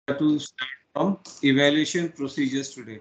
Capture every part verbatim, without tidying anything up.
to start from evaluation procedures today.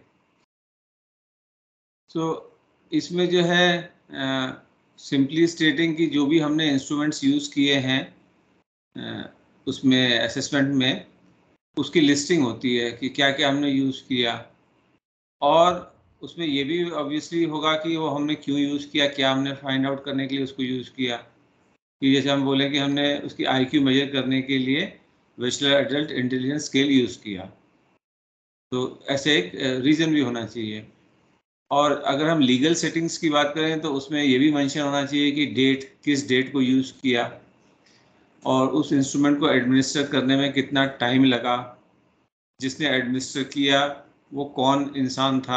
So इसमें जो है सिंपली स्टेटिंग कि जो भी हमने इंस्ट्रूमेंट्स यूज़ किए हैं uh, उसमें असेसमेंट में उसकी लिस्टिंग होती है कि क्या क्या हमने यूज़ किया, और उसमें ये भी ऑब्वियसली होगा कि वो हमने क्यों यूज़ किया, क्या हमने फाइंड आउट करने के लिए उसको यूज़ किया। कि जैसे हम बोलें कि हमने उसकी आईक्यू मेजर करने के लिए Wechsler adult intelligence scale use किया, तो ऐसे एक रीज़न भी होना चाहिए। और अगर हम लीगल सेटिंग्स की बात करें तो उसमें ये भी मेंशन होना चाहिए कि डेट, किस डेट को यूज़ किया और उस इंस्ट्रूमेंट को एडमिनिस्टर करने में कितना टाइम लगा, जिसने एडमिनिस्टर किया वो कौन इंसान था,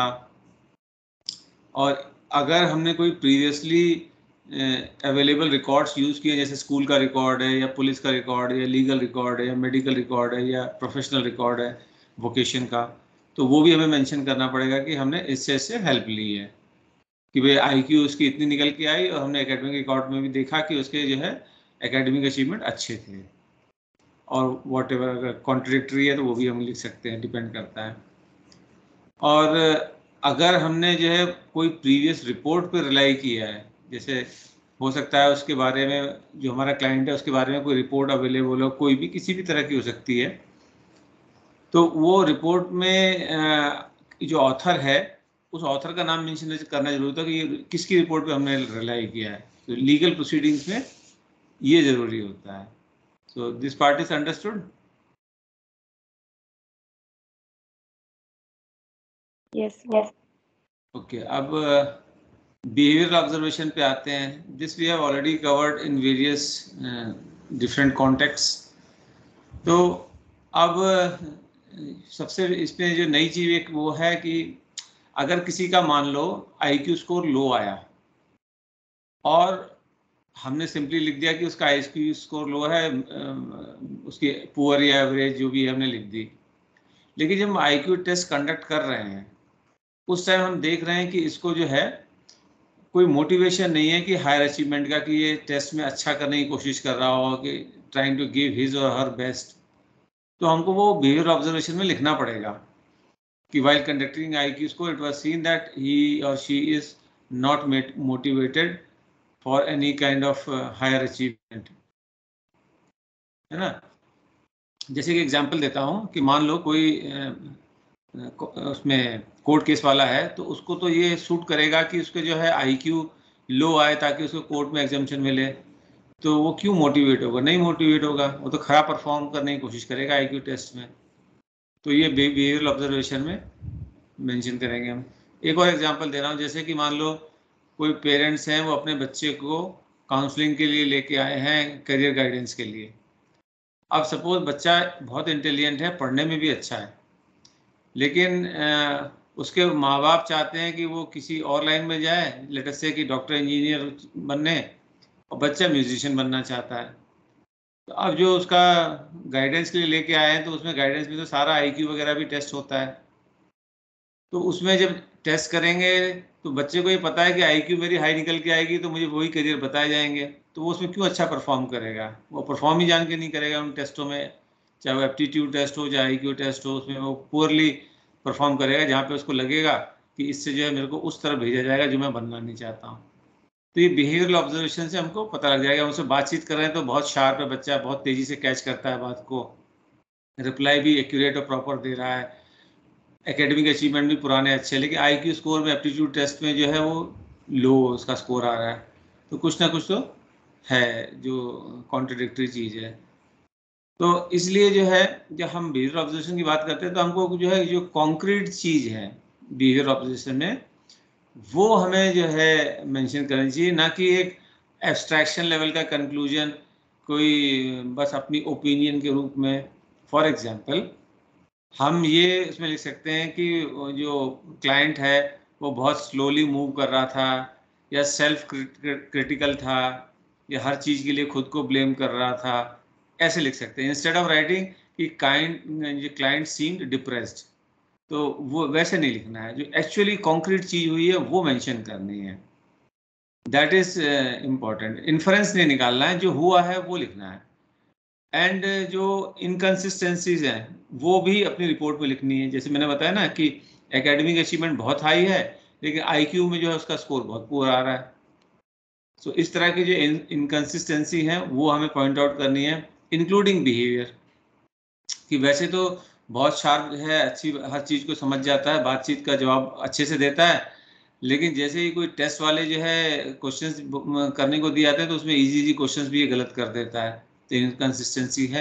और अगर हमने कोई प्रीवियसली अवेलेबल रिकॉर्ड्स यूज़ किए जैसे स्कूल का रिकॉर्ड है या पुलिस का रिकॉर्ड है या लीगल रिकॉर्ड है या मेडिकल रिकॉर्ड है या प्रोफेशनल रिकॉर्ड है वोकेशन का, तो वो भी हमें मेंशन करना पड़ेगा कि हमने इससे इससे हेल्प ली है कि भाई आईक्यू उसकी इतनी निकल के आई और हमने एकेडमिक रिकॉर्ड में भी देखा कि उसके जो है एकेडमिक अचीवमेंट अच्छे थे, और वॉट एवर अगर कॉन्ट्रडिक्टरी है तो वो भी हम लिख सकते हैं, डिपेंड करता है। और अगर हमने जो है कोई प्रीवियस रिपोर्ट पर रिलाई किया है, जैसे हो सकता है उसके बारे में जो हमारा क्लाइंट है उसके बारे में कोई रिपोर्ट अवेलेबल हो, कोई भी किसी भी तरह की हो सकती है, तो वो रिपोर्ट में जो ऑथर है उस ऑथर का नाम मेंशन करना जरूरी था कि किसकी रिपोर्ट पे हमने रिलाई किया है। तो लीगल प्रोसीडिंग्स में ये जरूरी होता है। So this part is understood? Yes yes okay, अब बिहेवियरल ऑब्जर्वेशन पे आते हैं। This we have already covered in various different context. तो अब सबसे इसमें जो नई चीज़ एक वो है कि अगर किसी का मान लो आईक्यू स्कोर लो आया और हमने सिंपली लिख दिया कि उसका आईक्यू स्कोर लो है, उसकी पुअर या एवरेज जो भी है हमने लिख दी, लेकिन जब हम आईक्यू टेस्ट कंडक्ट कर रहे हैं उस टाइम हम देख रहे हैं कि इसको जो है कोई मोटिवेशन नहीं है कि हायर अचीवमेंट का, कि ये टेस्ट में अच्छा करने की कोशिश कर रहा हो, कि ट्राइंग टू गिव हिज और हर बेस्ट, तो हमको वो बिहेवियर ऑब्जर्वेशन में लिखना पड़ेगा कि while conducting I Q score it was seen that he or she is not motivated for any kind of uh, higher achievement, है ना। जैसे कि एग्जांपल देता हूँ कि मान लो कोई उसमें कोर्ट केस वाला है, तो उसको तो ये सूट करेगा कि उसके जो है आईक्यू लो आए ताकि उसको कोर्ट में एग्जाम्पशन मिले, तो वो क्यों मोटिवेट होगा? नहीं मोटिवेट होगा, वो तो खराब परफॉर्म करने की कोशिश करेगा आईक्यू टेस्ट में। तो ये बिहेवियरल ऑब्जर्वेशन में मेंशन करेंगे हम। एक और एग्जांपल दे रहा हूँ, जैसे कि मान लो कोई पेरेंट्स हैं वो अपने बच्चे को काउंसलिंग के लिए लेके आए हैं करियर गाइडेंस के लिए। अब सपोज बच्चा बहुत इंटेलिजेंट है, पढ़ने में भी अच्छा है, लेकिन आ, उसके माँ बाप चाहते हैं कि वो किसी और लाइन में जाए, लेट अस से कि डॉक्टर इंजीनियर बनने, और बच्चा म्यूजिशियन बनना चाहता है। तो अब जो उसका गाइडेंस के लिए लेके आए हैं तो उसमें गाइडेंस में तो सारा आईक्यू वगैरह भी टेस्ट होता है, तो उसमें जब टेस्ट करेंगे तो बच्चे को ये पता है कि आईक्यू मेरी हाई निकल के आएगी तो मुझे वही करियर बताए जाएंगे, तो वो उसमें क्यों अच्छा परफॉर्म करेगा? वो परफॉर्म ही जान के नहीं करेगा उन टेस्टों में, चाहे वो एप्टीट्यूड टेस्ट हो चाहे आईक्यू टेस्ट हो, उसमें वो पुअरली परफॉर्म करेगा जहाँ पे उसको लगेगा कि इससे जो है मेरे को उस तरफ भेजा जाएगा जो मैं बनना नहीं चाहता हूँ। तो ये बिहेवियरल ऑब्जर्वेशन से हमको पता लग जाएगा। उनसे बातचीत कर रहे हैं तो बहुत शार्प है बच्चा, बहुत तेज़ी से कैच करता है बात को, रिप्लाई भी एक्यूरेट और प्रॉपर दे रहा है, एकेडमिक अचीवमेंट भी पुराने अच्छे, लेकिन आईक्यू स्कोर में एप्टीट्यूड टेस्ट में जो है वो लो उसका स्कोर आ रहा है, तो कुछ ना कुछ तो है जो कॉन्ट्रडिक्टरी चीज़ है। तो इसलिए जो है जब हम बिहेवियर ऑब्जर्वेशन की बात करते हैं तो हमको जो है जो कॉन्क्रीट चीज़ है बिहेवियर ऑब्जर्वेशन में वो हमें जो है मेंशन करनी चाहिए, ना कि एक एब्स्ट्रैक्शन लेवल का कंक्लूजन, कोई बस अपनी ओपिनियन के रूप में। फॉर एग्जांपल हम ये इसमें लिख सकते हैं कि जो क्लाइंट है वो बहुत स्लोली मूव कर रहा था, या सेल्फ क्रिटिकल था, या हर चीज़ के लिए खुद को ब्लेम कर रहा था, ऐसे लिख सकते हैं इंस्टेड ऑफ राइटिंग कि काइंड क्लाइंट सीम्ड डिप्रेस्ड। तो वो वैसे नहीं लिखना है, जो एक्चुअली कॉन्क्रीट चीज़ हुई है वो मेंशन करनी है, दैट इज इम्पॉर्टेंट। इन्फ्रेंस नहीं निकालना है, जो हुआ है वो लिखना है। एंड जो इनकन्सिस्टेंसीज हैं वो भी अपनी रिपोर्ट में लिखनी है। जैसे मैंने बताया ना कि एकेडमिक अचीवमेंट बहुत हाई है लेकिन आईक्यू में जो है उसका स्कोर बहुत पुअर आ रहा है। सो so, इस तरह की जो इनकन्सिस्टेंसी है वो हमें पॉइंट आउट करनी है, इंक्लूडिंग बिहेवियर। कि वैसे तो बहुत शार्प है, अच्छी हर चीज़ को समझ जाता है, बातचीत का जवाब अच्छे से देता है, लेकिन जैसे ही कोई टेस्ट वाले जो है क्वेश्चंस करने को दिए जाते हैं तो उसमें इजी इजी क्वेश्चंस भी ये गलत कर देता है, तो इनकन्सिस्टेंसी है।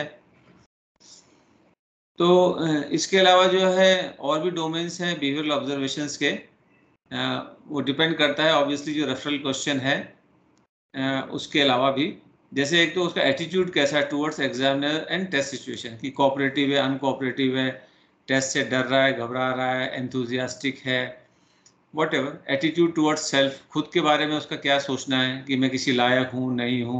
तो इसके अलावा जो है और भी डोमेन्स हैं बिहेवियरल ऑब्जर्वेशंस के, वो डिपेंड करता है ऑब्वियसली जो रेफरल क्वेश्चन है उसके अलावा भी। जैसे एक तो उसका एटीट्यूड कैसा है towards examiner and test situation, कि कोऑपरेटिव है, अनकोऑपरेटिव है, टेस्ट से डर रहा है, घबरा रहा है, एंथुजियास्टिक है, whatever. Attitude towards self, खुद के बारे में उसका क्या सोचना है कि मैं किसी लायक हूँ नहीं हूँ।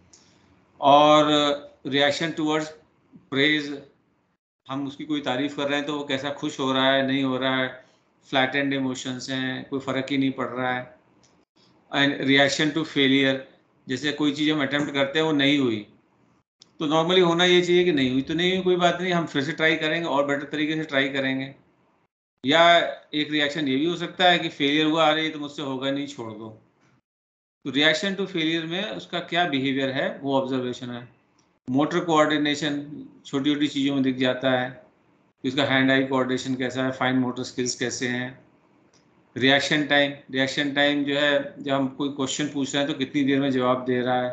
और रिएक्शन टूवर्ड्स प्रेज, हम उसकी कोई तारीफ कर रहे हैं तो वो कैसा खुश हो रहा है नहीं हो रहा है, फ्लैट एंड इमोशंस हैं, कोई फ़र्क ही नहीं पड़ रहा है। एंड रिएक्शन टू फेलियर, जैसे कोई चीज़ हम अटेम्प्ट करते हैं वो नहीं हुई तो नॉर्मली होना ये चाहिए कि नहीं हुई तो नहीं हुई, कोई बात नहीं, हम फिर से ट्राई करेंगे और बेटर तरीके से ट्राई करेंगे। या एक रिएक्शन ये भी हो सकता है कि फेलियर हुआ, अरे तो मुझसे होगा नहीं, छोड़ दो। तो रिएक्शन टू फेलियर में उसका क्या बिहेवियर है वो ऑब्जर्वेशन है। मोटर कोऑर्डिनेशन, छोटी छोटी चीज़ों में दिख जाता है, उसका हैंड आई कोऑर्डिनेशन कैसा है, फाइन मोटर स्किल्स कैसे हैं। रिएक्शन टाइम, रिएक्शन टाइम जो है जब हम कोई क्वेश्चन पूछ रहे हैं तो कितनी देर में जवाब दे रहा है।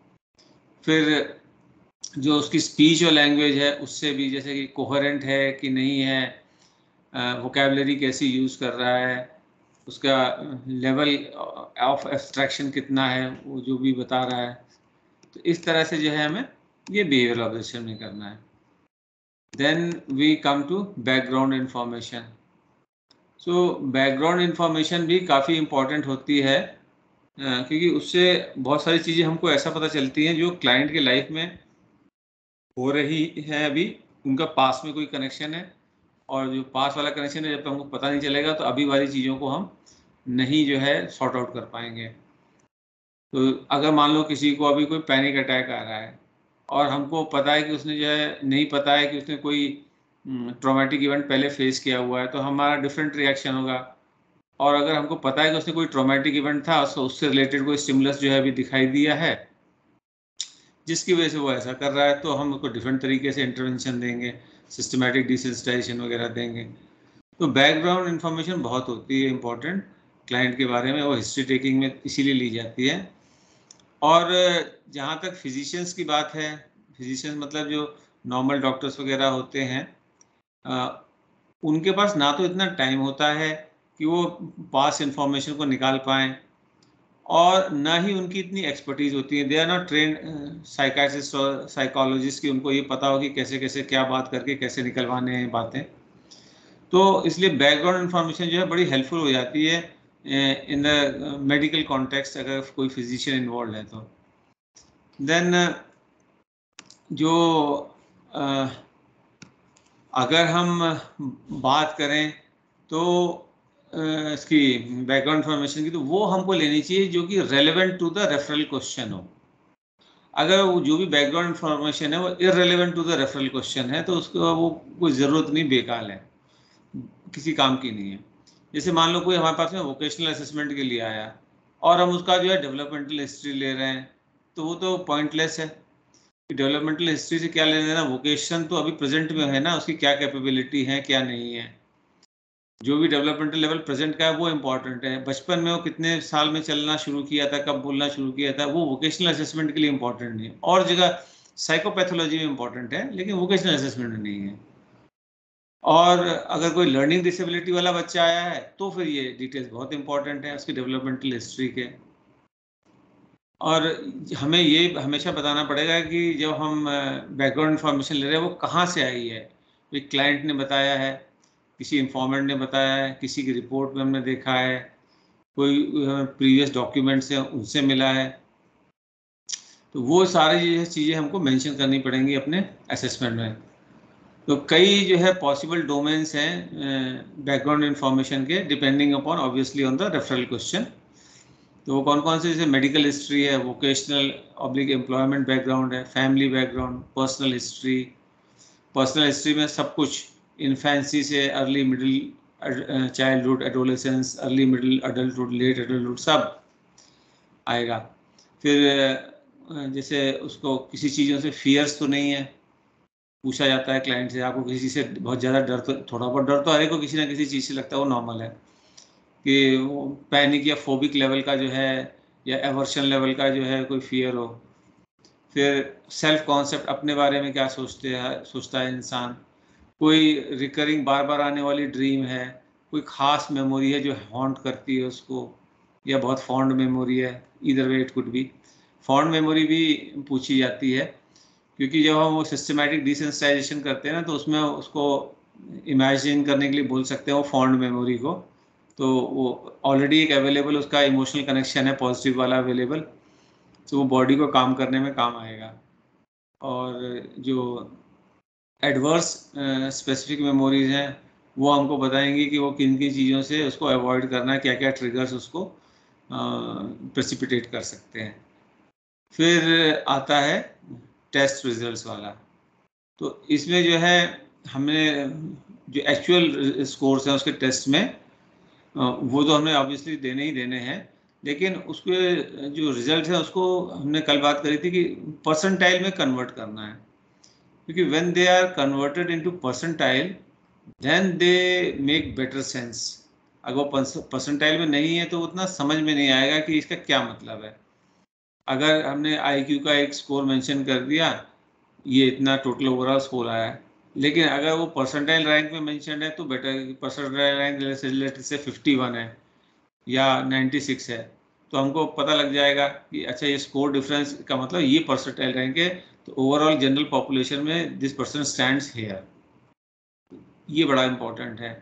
फिर जो उसकी स्पीच और लैंग्वेज है उससे भी, जैसे कि कोहेरेंट है कि नहीं है, वोकैबुलरी कैसी यूज़ कर रहा है, उसका लेवल ऑफ एब्स्ट्रैक्शन कितना है वो जो भी बता रहा है। तो इस तरह से जो है हमें ये बिहेवियरल ऑब्जर्वेशन में करना है। Then we come to background information. So background information भी काफ़ी इम्पॉर्टेंट होती है, क्योंकि उससे बहुत सारी चीज़ें हमको ऐसा पता चलती हैं जो क्लाइंट के लाइफ में हो रही है, अभी उनका पास में कोई कनेक्शन है, और जो पास वाला कनेक्शन है जब तक हमको पता नहीं चलेगा तो अभी वाली चीज़ों को हम नहीं जो है सॉर्ट आउट कर पाएंगे। तो अगर मान लो किसी को अभी कोई पैनिक अटैक आ रहा है और हमको पता है कि उसने जो है, नहीं पता है कि उसने कोई ट्रॉमेटिक इवेंट पहले फेस किया हुआ है, तो हमारा डिफरेंट रिएक्शन होगा। और अगर हमको पता है कि उसने कोई ट्रॉमेटिक इवेंट था तो उससे रिलेटेड कोई स्टिमुलस जो है अभी दिखाई दिया है जिसकी वजह से वो ऐसा कर रहा है, तो हम उसको डिफरेंट तरीके से इंटरवेंशन देंगे, सिस्टमेटिक डिसेंसिटाइजेशन वगैरह देंगे। तो बैकग्राउंड इन्फॉर्मेशन बहुत होती है इम्पोर्टेंट क्लाइंट के बारे में, वो हिस्ट्री टेकिंग में इसीलिए ली जाती है। और जहाँ तक फिजिशियंस की बात है, फिजिशियंस मतलब जो नॉर्मल डॉक्टर्स वगैरह होते हैं, आ, उनके पास ना तो इतना टाइम होता है कि वो पास इंफॉर्मेशन को निकाल पाएँ, और ना ही उनकी इतनी एक्सपर्टीज़ होती है। They are not trained psychiatrist और साइकोलॉजिस्ट कि उनको ये पता हो कि कैसे कैसे क्या बात करके कैसे निकलवाने हैं बातें। तो इसलिए बैकग्राउंड इन्फॉर्मेशन जो है बड़ी हेल्पफुल हो जाती है इन द मेडिकल कॉन्टेक्स्ट, अगर कोई फिजिशियन इन्वॉल्व है तो। देन जो uh, अगर हम बात करें तो uh, इसकी बैकग्राउंड इन्फॉर्मेशन की, तो वो हमको लेनी चाहिए जो कि relevant to the referral question हो। अगर वो जो भी बैकग्राउंड इन्फॉर्मेशन है वो irrelevant to the referral question है तो उसको वो कोई ज़रूरत नहीं, बेकार है, किसी काम की नहीं है। जैसे मान लो कोई हमारे पास में वोकेशनल असेसमेंट के लिए आया और हम उसका जो है डेवलपमेंटल हिस्ट्री ले रहे हैं, तो वो तो पॉइंटलेस है। डेवलपमेंटल हिस्ट्री से क्या लेना देना, वोकेशन तो अभी प्रेजेंट में है ना, उसकी क्या कैपेबिलिटी है क्या नहीं है। जो भी डेवलपमेंटल लेवल प्रेजेंट का है वो इम्पॉर्टेंट है। बचपन में वो कितने साल में चलना शुरू किया था, कब बोलना शुरू किया था, वो वोकेशनल असेसमेंट के लिए इम्पॉर्टेंट नहीं है। और जगह साइकोपैथोलॉजी में इम्पॉर्टेंट है लेकिन वोकेशनल असेसमेंट में नहीं है। और अगर कोई लर्निंग डिसेबिलिटी वाला बच्चा आया है तो फिर ये डिटेल्स बहुत इंपॉर्टेंट है उसकी डेवलपमेंटल हिस्ट्री के। और हमें ये हमेशा बताना पड़ेगा कि जब हम बैकग्राउंड इन्फॉर्मेशन ले रहे हैं वो कहाँ से आई है। कोई क्लाइंट ने बताया है, किसी इंफॉर्मेंट ने बताया है, किसी की रिपोर्ट में हमने देखा है, कोई प्रीवियस डॉक्यूमेंट्स हैं उनसे मिला है, तो वो सारी चीज़ें हमको मेंशन करनी पड़ेंगी अपने असेसमेंट में। तो कई जो है पॉसिबल डोमेन्स हैं बैकग्राउंड इन्फॉर्मेशन के, depending upon obviously on the referral question. तो वो कौन कौन से, जैसे मेडिकल हिस्ट्री है, वोकेशनल ऑब्लिक एम्प्लॉयमेंट बैकग्राउंड है, family background, personal history. Personal history में सब कुछ इन्फेंसी से early middle childhood, adolescence, early middle adulthood, late adulthood, सब आएगा। फिर जैसे उसको किसी चीज़ों से फियर्स तो नहीं है, पूछा जाता है क्लाइंट से, आपको किसी से बहुत ज़्यादा डर तो, थोड़ा बहुत डर तो हर एक को किसी ना किसी चीज़ से लगता है, वो नॉर्मल है। कि वो पैनिक या फोबिक लेवल का जो है, या एवर्शन लेवल का जो है कोई फियर हो। फिर सेल्फ कॉन्सेप्ट, अपने बारे में क्या सोचते हैं, सोचता है इंसान। कोई रिकरिंग बार बार आने वाली ड्रीम है, कोई खास मेमोरी है जो हॉन्ट करती है उसको, या बहुत फॉन्ड मेमोरी है। Either way it could be. Fond memory भी पूछी जाती है, क्योंकि जब हम वो सिस्टमेटिक डिसेंसिटाइजेशन करते हैं ना, तो उसमें उसको इमेजिन करने के लिए बोल सकते हैं वो फॉन्ड मेमोरी को। तो वो ऑलरेडी एक अवेलेबल उसका इमोशनल कनेक्शन है, पॉजिटिव वाला अवेलेबल, तो वो बॉडी को काम करने में काम आएगा। और जो एडवर्स स्पेसिफिक मेमोरीज हैं, वो हमको बताएंगी कि वो किन किन चीज़ों से उसको अवॉइड करना है, क्या क्या ट्रिगर्स उसको प्रेसिपिटेट कर सकते हैं। फिर आता है टेस्ट रिजल्ट्स वाला। तो इसमें जो है हमने जो एक्चुअल स्कोर्स हैं उसके टेस्ट में, वो तो हमने ऑब्वियसली देने ही देने हैं, लेकिन उसके जो रिजल्ट है उसको हमने कल बात करी थी कि परसेंटाइल में कन्वर्ट करना है। क्योंकि when they are converted into percentile then they make better sense. अगर वो परसेंटाइल में नहीं है तो उतना समझ में नहीं आएगा कि इसका क्या मतलब है। अगर हमने आईक्यू का एक स्कोर मेंशन कर दिया, ये इतना टोटल ओवरऑल स्कोर आया है, लेकिन अगर वो परसेंटाइल रैंक में मेंशन है तो बेटर, परसेंटाइल रैंक से फिफ्टी वन है या नाइन्टी सिक्स है, तो हमको पता लग जाएगा कि अच्छा ये स्कोर डिफरेंस का मतलब ये परसेंटाइल रैंक है, तो ओवरऑल जनरल पॉपुलेशन में दिस पर्सन स्टैंड्स हियर। ये बड़ा इंपॉर्टेंट है।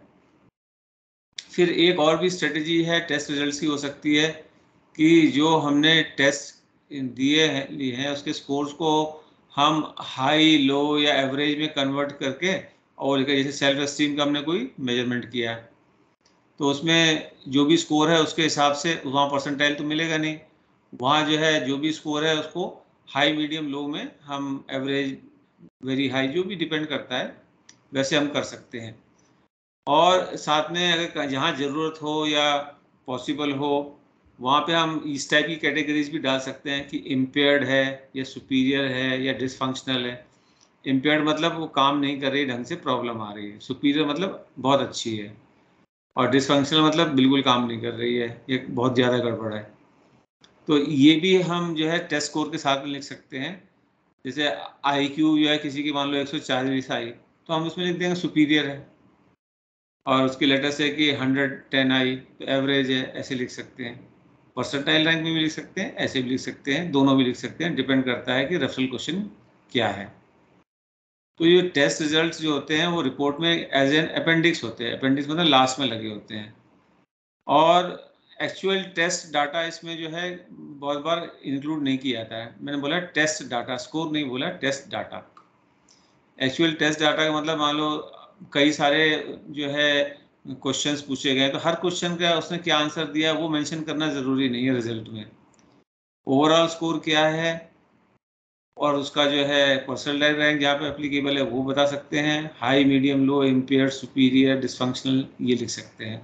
फिर एक और भी स्ट्रेटजी है टेस्ट रिजल्ट्स की, हो सकती है कि जो हमने टेस्ट दिए हैं लिए हैं उसके स्कोर्स को हम हाई, लो या एवरेज में कन्वर्ट करके, और जैसे सेल्फ एस्टीम का हमने कोई मेजरमेंट किया है, तो उसमें जो भी स्कोर है उसके हिसाब से वहाँ परसेंटाइल तो मिलेगा नहीं, वहाँ जो है जो भी स्कोर है उसको हाई, मीडियम, लो में हम एवरेज, वेरी हाई, जो भी डिपेंड करता है वैसे हम कर सकते हैं। और साथ में अगर जहाँ ज़रूरत हो या पॉसिबल हो, वहाँ पे हम इस टाइप की कैटेगरीज भी डाल सकते हैं कि इम्पेयर्ड है, या सुपीरियर है, या डिसफंक्शनल है। इम्पेयर्ड मतलब वो काम नहीं कर रही ढंग से, प्रॉब्लम आ रही है। सुपीरियर मतलब बहुत अच्छी है, और डिसफंक्शनल मतलब बिल्कुल काम नहीं कर रही है, ये बहुत ज़्यादा गड़बड़ है। तो ये भी हम जो है टेस्ट स्कोर के साथ में लिख सकते हैं। जैसे आई क्यू जो है किसी की मान लो एक सौ चालीस आई, तो हम उसमें लिख देंगे सुपीरियर है, और उसकी लेटेस्ट है कि हंड्रेड टेन आई तो एवरेज है, ऐसे लिख सकते हैं। परसेंटाइल रैंक में भी लिख सकते हैं, ऐसे भी लिख सकते हैं, दोनों भी लिख सकते हैं, डिपेंड करता है कि रेफरल क्वेश्चन क्या है। तो ये टेस्ट रिजल्ट्स जो होते हैं वो रिपोर्ट में एज एन अपेंडिक्स होते हैं। अपेंडिक्स मतलब लास्ट में लगे होते हैं। और एक्चुअल टेस्ट डाटा इसमें जो है बहुत बार इंक्लूड नहीं किया जाता है। मैंने बोला टेस्ट डाटा, स्कोर नहीं बोला, test data. Actual test data का मतलब मान लो कई सारे जो है क्वेश्चंस पूछे गए, तो हर क्वेश्चन का उसने क्या आंसर दिया वो मेंशन करना ज़रूरी नहीं है रिजल्ट में। ओवरऑल स्कोर क्या है और उसका जो है परसेंटाइल रैंक जहाँ पे एप्लीकेबल है वो बता सकते हैं। High, medium, low, impaired, superior, dysfunctional, ये लिख सकते हैं।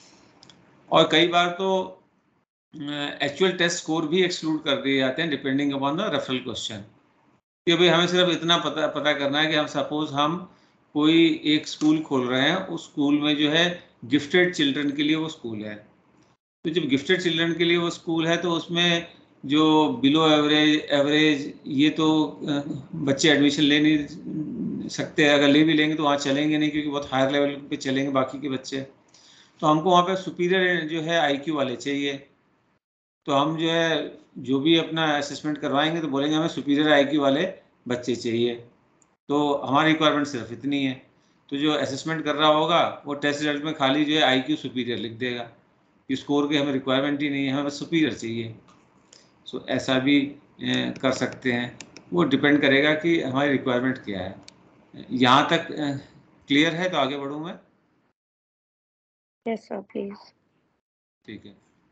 और कई बार तो एक्चुअल टेस्ट स्कोर भी एक्सक्लूड कर दिए जाते हैं depending upon the referral question. कि भाई हमें सिर्फ इतना पता पता करना है कि हम सपोज हम कोई एक स्कूल खोल रहे हैं, उस स्कूल में जो है गिफ्टेड चिल्ड्रन के लिए वो स्कूल है। तो जब गिफ्टेड चिल्ड्रन के लिए वो स्कूल है तो उसमें जो बिलो एवरेज, एवरेज, ये तो बच्चे एडमिशन ले नहीं सकते। अगर ले भी लेंगे तो वहाँ चलेंगे नहीं, क्योंकि बहुत हायर लेवल पे चलेंगे बाकी के बच्चे। तो हमको वहाँ पे सुपीरियर जो है आईक्यू वाले चाहिए। तो हम जो है जो भी अपना असेसमेंट करवाएंगे तो बोलेंगे हमें सुपीरियर आईक्यू वाले बच्चे चाहिए। तो हमारी रिक्वायरमेंट सिर्फ इतनी है। तो जो असेसमेंट कर रहा होगा वो टेस्ट रिजल्ट में खाली जो है आईक्यू सुपीरियर लिख देगा कि स्कोर की हमें रिक्वायरमेंट ही नहीं है, हमें बस सुपीरियर चाहिए। सो ऐसा भी ए, कर सकते हैं। वो डिपेंड करेगा कि हमारी रिक्वायरमेंट क्या है। यहाँ तक क्लियर है तो आगे बढ़ूँ मैं? Yes, sir, please. ठीक है।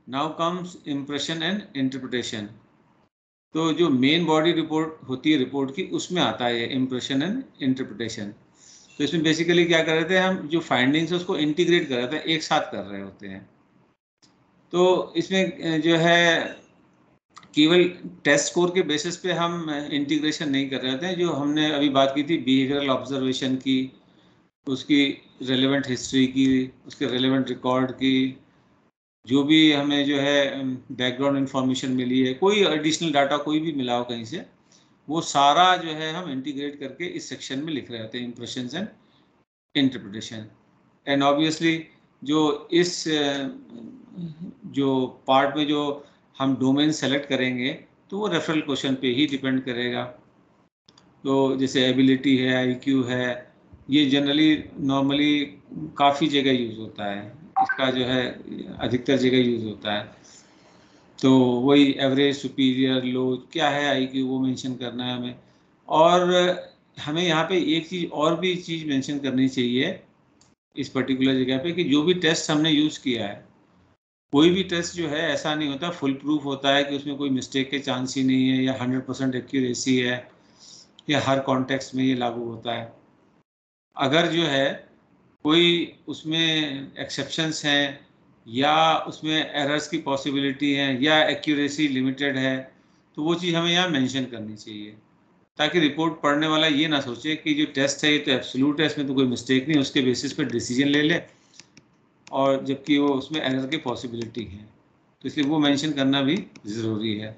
Now comes impression and interpretation. तो जो मेन बॉडी रिपोर्ट होती है रिपोर्ट की, उसमें आता है इम्प्रेशन एंड इंटरप्रिटेशन। तो इसमें बेसिकली क्या कर रहे थे हम, जो फाइंडिंग्स है उसको इंटीग्रेट कर रहे थे, एक साथ कर रहे होते हैं। तो इसमें जो है केवल टेस्ट स्कोर के बेसिस पे हम इंटीग्रेशन नहीं कर रहे होते हैं। जो हमने अभी बात की थी बिहेवियरल ऑब्जर्वेशन की, उसकी रेलेवेंट हिस्ट्री की, उसके रेलेवेंट रिकॉर्ड की, जो भी हमें जो है बैकग्राउंड इंफॉर्मेशन मिली है, कोई एडिशनल डाटा कोई भी मिला हो कहीं से, वो सारा जो है हम इंटीग्रेट करके इस सेक्शन में लिख रहे होते हैं, impressions and interpretation. And obviously जो इस जो पार्ट में जो हम डोमेन सेलेक्ट करेंगे तो वो रेफरल क्वेश्चन पे ही डिपेंड करेगा। तो जैसे एबिलिटी है, आईक्यू है, ये जनरली नॉर्मली काफ़ी जगह यूज़ होता है, इसका जो है अधिकतर जगह यूज़ होता है। तो वही एवरेज, सुपीरियर, लो, क्या है आईक्यू, वो मेंशन करना है हमें। और हमें यहाँ पे एक चीज़ और भी चीज़ मेंशन करनी चाहिए इस पर्टिकुलर जगह पे, कि जो भी टेस्ट हमने यूज़ किया है, कोई भी टेस्ट जो है ऐसा नहीं होता फुल प्रूफ होता है कि उसमें कोई मिस्टेक के चांस ही नहीं है, या हंड्रेड परसेंट एक्यूरेसी है, या हर कॉन्टेक्स्ट में ये लागू होता है। अगर जो है कोई उसमें एक्सेप्शंस हैं, या उसमें एरर्स की पॉसिबिलिटी है, या एक्यूरेसी लिमिटेड है, तो वो चीज़ हमें यहाँ मेंशन करनी चाहिए, ताकि रिपोर्ट पढ़ने वाला ये ना सोचे कि जो टेस्ट है ये तो एब्सोल्यूट है, इसमें तो कोई मिस्टेक नहीं, उसके बेसिस पर डिसीजन ले ले, और जबकि वो उसमें एरर की पॉसिबिलिटी है। तो इसलिए वो मेंशन करना भी ज़रूरी है।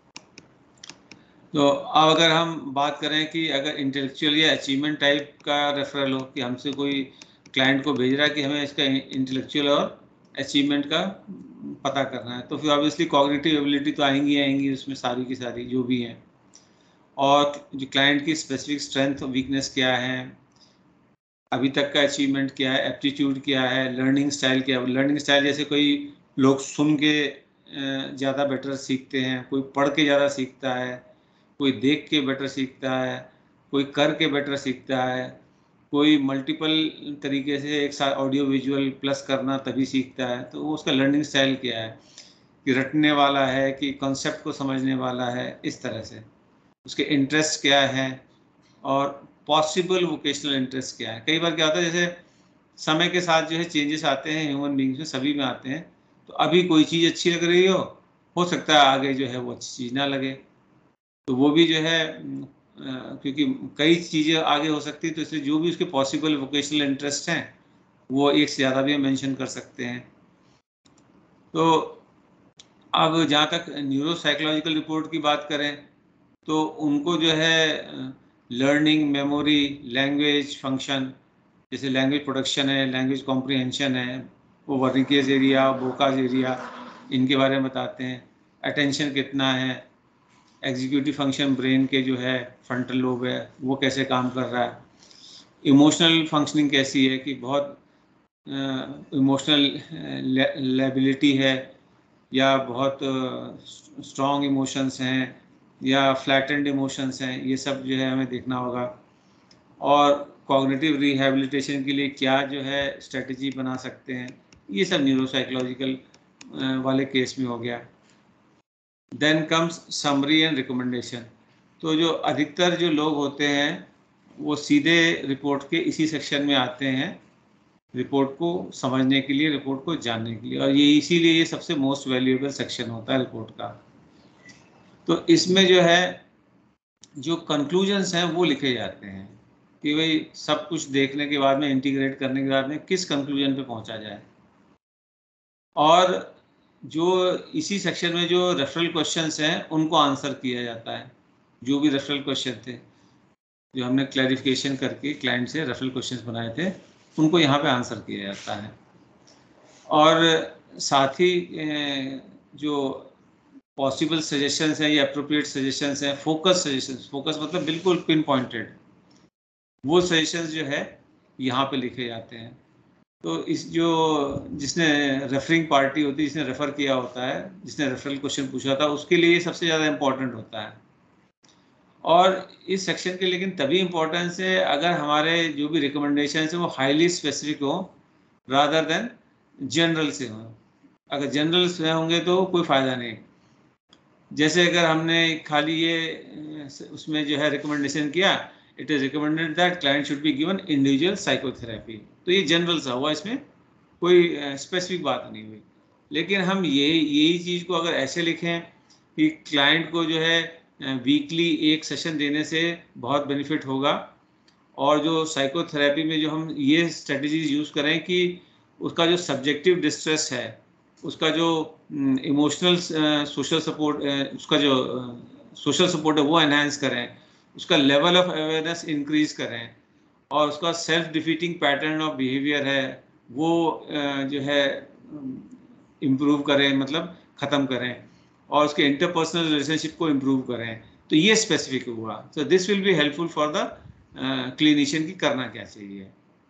तो अब अगर हम बात करें कि अगर इंटेलेक्चुअल या अचीवमेंट टाइप का रेफरल हो, कि हमसे कोई क्लाइंट को भेज रहा है कि हमें इसका इंटेलेक्चुअल और अचीवमेंट का पता करना है, तो फिर ऑब्वियसली कॉग्निटिव एबिलिटी तो आएंगी आएंगी उसमें सारी की सारी जो भी हैं, और जो क्लाइंट की स्पेसिफिक स्ट्रेंथ और वीकनेस क्या है, अभी तक का अचीवमेंट क्या है, एप्टीट्यूड क्या है, लर्निंग स्टाइल क्या है। लर्निंग स्टाइल जैसे कोई लोग सुन के ज़्यादा बेटर सीखते हैं, कोई पढ़ के ज़्यादा सीखता है, कोई देख के बेटर सीखता है, कोई कर के बेटर सीखता है, कोई मल्टीपल तरीके से एक साथ ऑडियो विजुअल प्लस करना तभी सीखता है। तो वो उसका लर्निंग स्टाइल क्या है, कि रटने वाला है कि कॉन्सेप्ट को समझने वाला है, इस तरह से उसके इंटरेस्ट क्या है, और पॉसिबल वोकेशनल इंटरेस्ट क्या है। कई बार क्या होता है, जैसे समय के साथ जो है चेंजेस आते हैं ह्यूमन बींग्स में, सभी में आते हैं। तो अभी कोई चीज़ अच्छी लग रही हो हो सकता है आगे जो है वो अच्छी चीज़ ना लगे, तो वो भी जो है क्योंकि कई चीज़ें आगे हो सकती है, तो इसलिए जो भी उसके पॉसिबल वोकेशनल इंटरेस्ट हैं वो एक से ज़्यादा भी मेंशन कर सकते हैं। तो अब जहाँ तक न्यूरो साइकोलॉजिकल रिपोर्ट की बात करें, तो उनको जो है लर्निंग, मेमोरी, लैंग्वेज फंक्शन, जैसे लैंग्वेज प्रोडक्शन है, लैंग्वेज कॉम्प्रिहेंशन है, वो वर्निकेज एरिया, बोकाज एरिया, इनके बारे में बताते हैं। अटेंशन कितना है, एग्जीक्यूटिव फंक्शन ब्रेन के जो है फ्रंटल लोब है वो कैसे काम कर रहा है, इमोशनल फंक्शनिंग कैसी है, कि बहुत इमोशनल लेबिलिटी है, या बहुत स्ट्रॉन्ग इमोशंस हैं, या फ्लैटेंड इमोशंस हैं, ये सब जो है हमें देखना होगा। और कॉग्निटिव रिहैबिलिटेशन के लिए क्या जो है स्ट्रेटजी बना सकते हैं, ये सब न्यूरोसाइकोलॉजिकल वाले केस में हो गया। Then comes summary and recommendation. तो जो अधिकतर जो लोग होते हैं वो सीधे रिपोर्ट के इसी सेक्शन में आते हैं, रिपोर्ट को समझने के लिए, रिपोर्ट को जानने के लिए, और ये इसीलिए ये सबसे मोस्ट वैल्यूएबल सेक्शन होता है रिपोर्ट का। तो इसमें जो है जो कंक्लूजन्स हैं वो लिखे जाते हैं, कि भाई सब कुछ देखने के बाद में, इंटीग्रेट करने के बाद में किस कंक्लूजन पे पहुंचा जाए। और जो इसी सेक्शन में जो रेफरल क्वेश्चंस हैं उनको आंसर किया जाता है, जो भी रेफरल क्वेश्चन थे जो हमने क्लैरिफिकेशन करके क्लाइंट से रेफरल क्वेश्चंस बनाए थे, उनको यहाँ पे आंसर किया जाता है। और साथ ही जो पॉसिबल सजेशंस हैं या अप्रोप्रिएट सजेशंस हैं, फोकस सजेशंस, फोकस मतलब बिल्कुल पिन पॉइंटेड, वो सजेशंस जो है यहाँ पे लिखे जाते हैं। तो इस जो जिसने रेफरिंग पार्टी होती है, जिसने रेफ़र किया होता है, जिसने रेफरल क्वेश्चन पूछा था, उसके लिए सबसे ज़्यादा इम्पोर्टेंट होता है। और इस सेक्शन के लेकिन तभी इम्पोर्टेंस है अगर हमारे जो भी रिकमेंडेशन है वो हाईली स्पेसिफिक हो रादर देन जनरल से हो। अगर जनरल्स होंगे तो कोई फ़ायदा नहीं। जैसे अगर हमने खाली ये उसमें जो है रिकमेंडेशन किया, it is recommended that client should be given individual psychotherapy, तो ये जनरल सा हुआ, इसमें कोई स्पेसिफिक बात नहीं हुई। लेकिन हम ये यही चीज़ को अगर ऐसे लिखें कि क्लाइंट को जो है वीकली एक सेशन देने से बहुत बेनिफिट होगा, और जो साइकोथेरेपी में जो हम ये स्ट्रेटजीज यूज़ करें कि उसका जो सब्जेक्टिव डिस्ट्रेस है, उसका जो इमोशनल सोशल सपोर्ट, उसका जो सोशल सपोर्ट है वो एनहांस करें, उसका लेवल ऑफ अवेयरनेस इंक्रीज करें, और उसका self defeating pattern of behaviour है वो uh, जो है इम्प्रूव करें, मतलब ख़त्म करें, और उसके इंटरपर्सनल रिलेशनशिप को इम्प्रूव करें। तो ये स्पेसिफिक हुआ। So this will be helpful for the clinician की करना क्या चाहिए।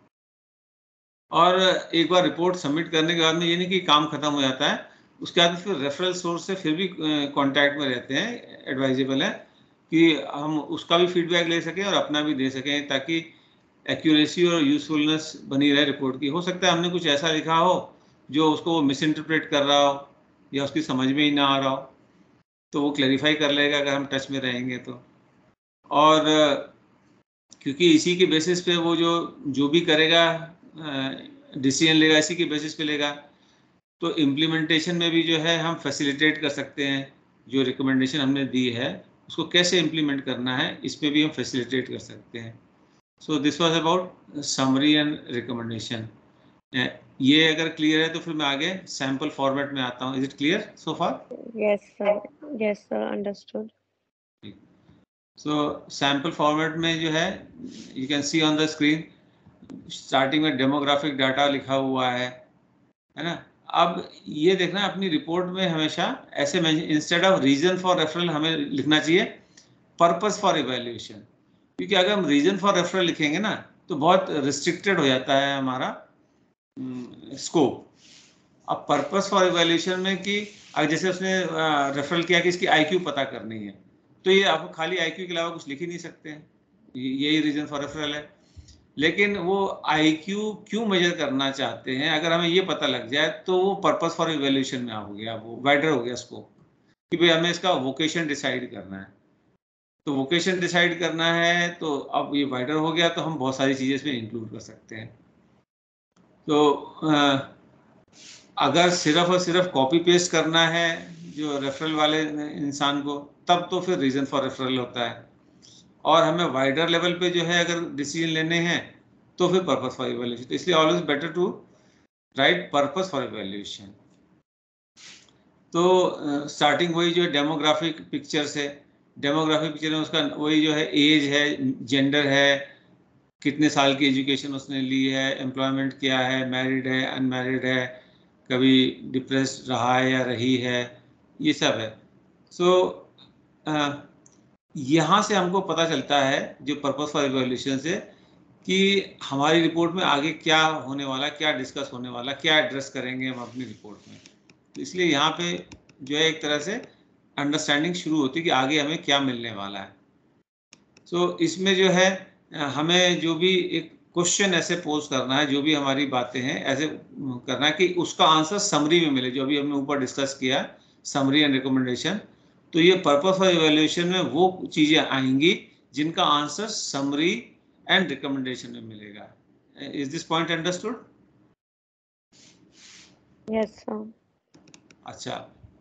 और एक बार रिपोर्ट सबमिट करने के बाद में ये नहीं कि काम खत्म हो जाता है, उसके बाद फिर रेफरल सोर्स से फिर भी कांटेक्ट में रहते हैं, एडवाइजेबल है कि हम उसका भी फीडबैक ले सकें और अपना भी दे सकें, ताकि एक्यूरेसी और यूजफुलनेस बनी रहे रिपोर्ट की। हो सकता है हमने कुछ ऐसा लिखा हो जो उसको मिस इंटरप्रेट कर रहा हो या उसकी समझ में ही ना आ रहा हो, तो वो क्लैरिफाई कर लेगा अगर हम टच में रहेंगे तो। और क्योंकि इसी के बेसिस पे वो जो जो भी करेगा डिसीजन लेगा, इसी के बेसिस पे लेगा, तो इम्प्लीमेंटेशन में भी जो है हम फैसिलिटेट कर सकते हैं। जो रिकमेंडेशन हमने दी है उसको कैसे इम्प्लीमेंट करना है, इस पे भी हम फैसिलिटेट कर सकते हैं। So this was about summary and recommendation. ये अगर क्लियर है तो फिर मैं आगे सैम्पल फॉर्मेट में आता हूँ। Is it clear so far? Yes, sir. Yes, sir. Understood. So sample format में जो है you can see on the screen, starting में डेमोग्राफिक डाटा लिखा हुआ है है ना। अब ये देखना अपनी रिपोर्ट में हमेशा ऐसे instead of reason for referral हमें लिखना चाहिए पर्पस फॉर इवैल्यूएशन, क्योंकि अगर हम रीजन फॉर रेफरल लिखेंगे ना तो बहुत रिस्ट्रिक्टेड हो जाता है हमारा स्कोप। अब पर्पस फॉर इवैल्यूएशन में कि अगर जैसे उसने रेफरल किया कि इसकी आईक्यू पता करनी है, तो ये आप खाली आईक्यू के अलावा कुछ लिख ही नहीं सकते हैं, यही रीजन फॉर रेफरल है। लेकिन वो आईक्यू क्यों मेजर करना चाहते हैं, अगर हमें ये पता लग जाए तो वो पर्पस फॉर इवैल्यूएशन में हो गया, वो वाइडर हो गया स्कोप, कि भाई हमें इसका वोकेशन डिसाइड करना है। तो वोकेशन डिसाइड करना है तो अब ये वाइडर हो गया, तो हम बहुत सारी चीज़ें इसमें इंक्लूड कर सकते हैं। तो अगर सिर्फ और सिर्फ कॉपी पेस्ट करना है जो रेफरल वाले इंसान को, तब तो फिर रीजन फॉर रेफरल होता है। और हमें वाइडर लेवल पे जो है अगर डिसीजन लेने हैं तो फिर पर्पस फॉर इवैल्यूएशन। तो इसलिए always better to write purpose for evaluation. तो स्टार्टिंग uh, वही जो डेमोग्राफिक पिक्चर से, डेमोग्राफिक पिक्चर में उसका वही जो है एज है, जेंडर है, कितने साल की एजुकेशन उसने ली है, एम्प्लॉयमेंट क्या है, मैरिड है, अनमैरिड है, कभी डिप्रेस्ड रहा है या रही है, ये सब है। सो so, uh, यहाँ से हमको पता चलता है जो पर्पस फॉर इवैल्यूएशन से कि हमारी रिपोर्ट में आगे क्या होने वाला, क्या डिस्कस होने वाला, क्या एड्रेस करेंगे हम अपनी रिपोर्ट में। तो इसलिए यहाँ पे जो है एक तरह से अंडरस्टैंडिंग शुरू होती है कि आगे हमें क्या मिलने वाला है। सो so, इसमें जो है हमें जो भी एक क्वेश्चन ऐसे पोज करना है, जो भी हमारी बातें हैं ऐसे करना है कि उसका आंसर समरी में मिले, जो अभी हमने ऊपर डिस्कस किया समरी एंड रिकमेंडेशन। तो ये पर्पस फॉर इवैल्यूएशन में वो चीज़ें आएंगी जिनका आंसर समरी एंड रिकमेंडेशन में मिलेगा। Is this point understood? Yes, sir. अच्छा,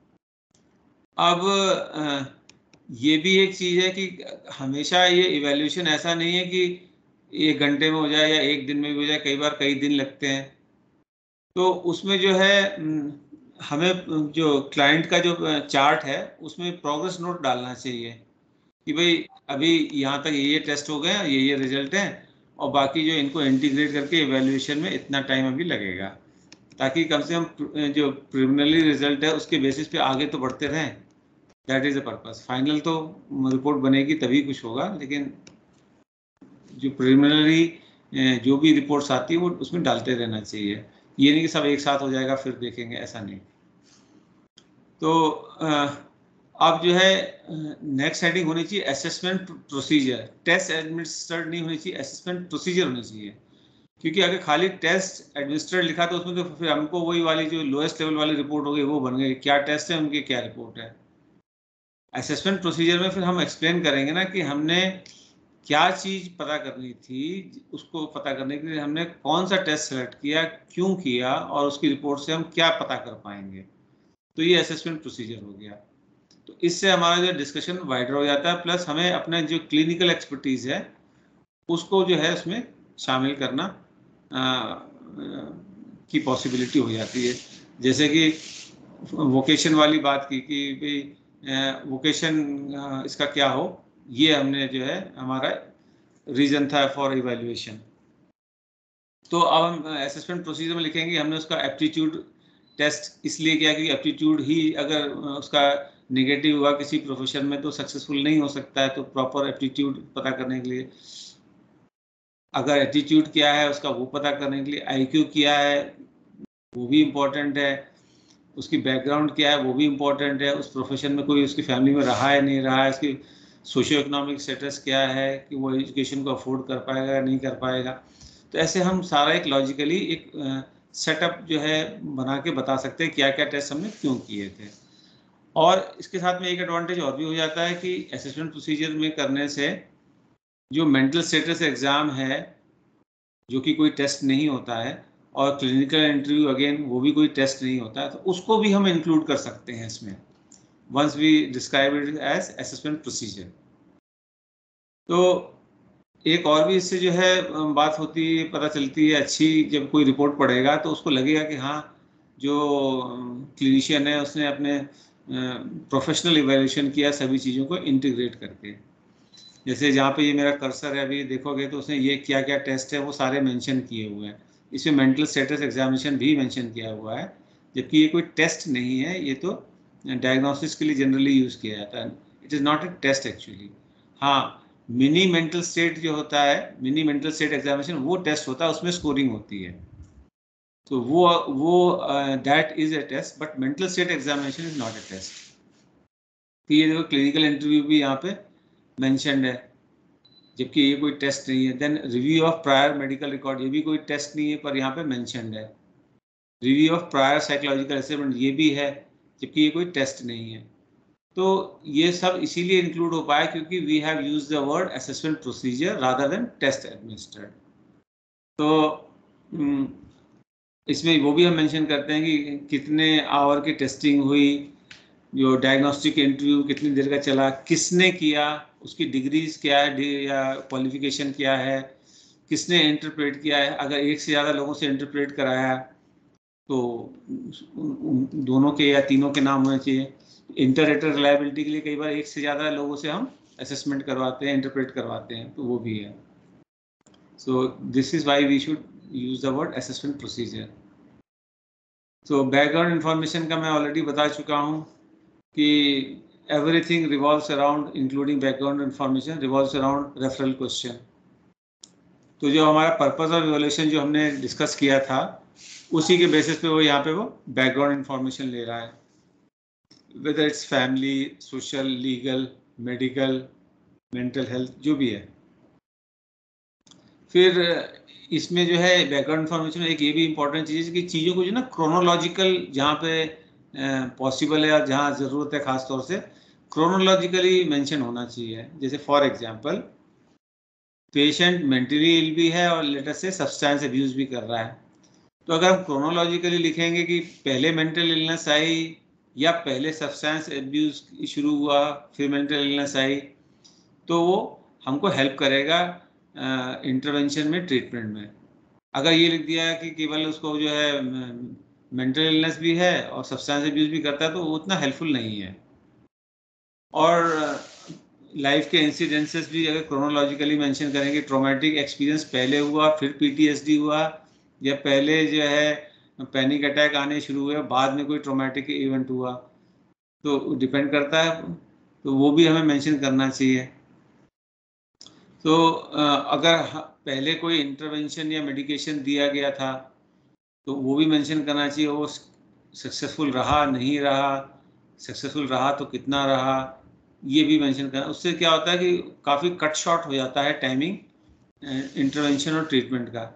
अब ये भी एक चीज़ है कि हमेशा ये इवैल्यूएशन ऐसा नहीं है कि एक घंटे में हो जाए या एक दिन में भी हो जाए, कई बार कई दिन लगते हैं। तो उसमें जो है हमें जो क्लाइंट का जो चार्ट है उसमें प्रोग्रेस नोट डालना चाहिए कि भाई अभी यहाँ तक ये ये टेस्ट हो गए, ये ये रिजल्ट हैं, और बाकी जो इनको इंटीग्रेट करके इवैल्यूएशन में इतना टाइम अभी लगेगा, ताकि कम से कम जो प्रिलिमिनरी रिजल्ट है उसके बेसिस पे आगे तो बढ़ते रहें। That is the purpose. Final तो रिपोर्ट बनेगी तभी कुछ होगा, लेकिन जो प्रिलिमिनरी जो भी रिपोर्ट्स आती है वो उसमें डालते रहना चाहिए। ये नहीं कि सब एक साथ हो जाएगा फिर देखेंगे, ऐसा नहीं। तो अब जो है नेक्स्ट हेडिंग होनी चाहिए असेसमेंट प्रोसीजर। टेस्ट एडमिनिस्टर्ड नहीं होनी चाहिए, असेसमेंट प्रोसीजर होनी चाहिए क्योंकि अगर खाली टेस्ट एडमिनिस्ट्रेड लिखा तो उसमें तो फिर हमको वही वाली जो लोएस्ट लेवल वाली रिपोर्ट हो गई वो बन गई, क्या टेस्ट है उनकी क्या रिपोर्ट है। असेसमेंट प्रोसीजर में फिर हम एक्सप्लेन करेंगे ना कि हमने क्या चीज़ पता करनी थी, उसको पता करने के लिए हमने कौन सा टेस्ट सेलेक्ट किया, क्यों किया, और उसकी रिपोर्ट से हम क्या पता कर पाएंगे। तो ये असेसमेंट प्रोसीजर हो गया। तो इससे हमारा जो डिस्कशन वाइडर हो जाता है, प्लस हमें अपने जो क्लिनिकल एक्सपर्टीज़ है उसको जो है उसमें शामिल करना आ, आ, की पॉसिबिलिटी हो जाती है। जैसे कि वोकेशन वाली बात की कि भाई वोकेशन इसका क्या हो, ये हमने जो है हमारा रीज़न था फॉर इवैल्यूएशन। तो अब हम असेसमेंट प्रोसीजर में लिखेंगे हमने उसका एप्टीट्यूड टेस्ट इसलिए किया कि एप्टीट्यूड ही अगर उसका नेगेटिव हुआ किसी प्रोफेशन में तो सक्सेसफुल नहीं हो सकता है, तो प्रॉपर एप्टीट्यूड पता करने के लिए। अगर एटीट्यूड क्या है उसका वो पता करने के लिए आईक्यू क्या है वो भी इम्पोर्टेंट है, उसकी बैकग्राउंड क्या है वो भी इम्पोर्टेंट है, उस प्रोफेशन में कोई उसकी फैमिली में रहा है नहीं रहा है, उसकी सोशियो इकोनॉमिक स्टेटस क्या है कि वो एजुकेशन को अफोर्ड कर पाएगा या नहीं कर पाएगा। तो ऐसे हम सारा एक लॉजिकली एक सेटअप जो है बना के बता सकते हैं क्या क्या टेस्ट हमने क्यों किए थे। और इसके साथ में एक एडवांटेज और भी हो जाता है कि असेसमेंट प्रोसीजर में करने से जो मेंटल स्टेटस एग्ज़ाम है जो कि कोई टेस्ट नहीं होता है, और क्लिनिकल इंटरव्यू अगेन वो भी कोई टेस्ट नहीं होता है, तो उसको भी हम इंक्लूड कर सकते हैं इसमें once we describe it as assessment procedure. तो एक और भी इससे जो है बात होती है, पता चलती है अच्छी, जब कोई रिपोर्ट पढ़ेगा तो उसको लगेगा कि हाँ जो क्लिनिशियन है उसने अपने प्रोफेशनल इवैल्यूएशन किया सभी चीज़ों को इंटीग्रेट करके। जैसे जहाँ पे ये मेरा कर्सर है अभी देखोगे तो उसने ये क्या क्या टेस्ट है वो सारे मेंशन किए हुए हैं। इसमें मेंटल स्टेटस एग्जामिनेशन भी मेंशन किया हुआ है, जबकि ये कोई टेस्ट नहीं है, ये तो डायग्नोसिस के लिए जनरली यूज़ किया जाता है। It is not a test actually. हाँ, मिनी मेंटल स्टेट जो होता है, मिनी मेंटल स्टेट एग्जामिनेशन, वो टेस्ट होता है, उसमें स्कोरिंग होती है, तो वो वो that is a test, but mental state examination is not a test. तो ये देखो क्लिनिकल इंटरव्यू भी यहाँ पे मेंशन्ड है, जबकि ये कोई टेस्ट नहीं है। Then review of prior medical record, ये भी कोई टेस्ट नहीं है पर यहाँ पे मेंशन्ड है। Review of prior psychological assessment, ये भी है, जबकि ये कोई टेस्ट नहीं है। तो ये सब इसीलिए इंक्लूड हो पाया क्योंकि we have use the word assessment procedure rather than test administered. तो इसमें वो भी हम मेंशन करते हैं कि कितने आवर की टेस्टिंग हुई, जो डायग्नोस्टिक इंटरव्यू कितनी देर का चला, किसने किया, उसकी डिग्रीज क्या है या क्वालिफिकेशन क्या है, किसने इंटरप्रेट किया है। अगर एक से ज़्यादा लोगों से इंटरप्रेट कराया तो दोनों के या तीनों के नाम होने चाहिए। इंटररेटर रिलायबिलिटी के लिए कई बार एक से ज़्यादा लोगों से हम असेसमेंट करवाते हैं, इंटरप्रेट करवाते हैं, तो वो भी है। So this is why we should use the word assessment procedure. तो बैकग्राउंड इंफॉर्मेशन का मैं ऑलरेडी बता चुका हूँ कि everything revolves around, including background information, revolves around referral question। तो जो हमारा पर्पस ऑफ इवैल्यूएशन जो हमने डिस्कस किया था उसी के बेसिस पे वो यहाँ पे वो बैकग्राउंड इंफॉर्मेशन ले रहा है, whether it's family, social, legal, medical, mental health, जो भी है। फिर इसमें जो है बैकग्राउंड इंफॉर्मेशन में एक ये भी इम्पोर्टेंट चीज़ है कि चीज़ों को जो ना क्रोनोलॉजिकल जहाँ पे पॉसिबल है और जहाँ ज़रूरत है ख़ास तौर से क्रोनोलॉजिकली मेंशन होना चाहिए। जैसे for example patient mentally ill भी है और लेटर से सब्सटेंस अब्यूज़ भी कर रहा है, तो अगर हम क्रोनोलॉजिकली लिखेंगे कि पहले मेंटल इलनेस आई या पहले सब्सटेंस अब्यूज़ शुरू हुआ फिर मेंटल इलनेस आई, तो वो हमको हेल्प करेगा इंटरवेंशन में, ट्रीटमेंट में। अगर ये लिख दिया है कि केवल उसको जो है मेंटल इलनेस भी है और सब्सटेंस अब्यूज़ भी करता है तो वो उतना हेल्पफुल नहीं है। और लाइफ के इंसिडेंसेस भी अगर क्रोनोलॉजिकली मेंशन करेंगे, ट्रॉमेटिक एक्सपीरियंस पहले हुआ फिर पीटीएसडी हुआ या पहले जो है पैनिक अटैक आने शुरू हुए बाद में कोई ट्रॉमेटिक इवेंट हुआ, तो डिपेंड करता है, तो वो भी हमें मेंशन करना चाहिए। तो अगर पहले कोई इंटरवेंशन या मेडिकेशन दिया गया था तो वो भी मेंशन करना चाहिए, वो सक्सेसफुल रहा नहीं रहा, सक्सेसफुल रहा तो कितना रहा, ये भी मेंशन करना। उससे क्या होता है कि काफ़ी कट शॉर्ट हो जाता है टाइमिंग इंटरवेंशन और ट्रीटमेंट का।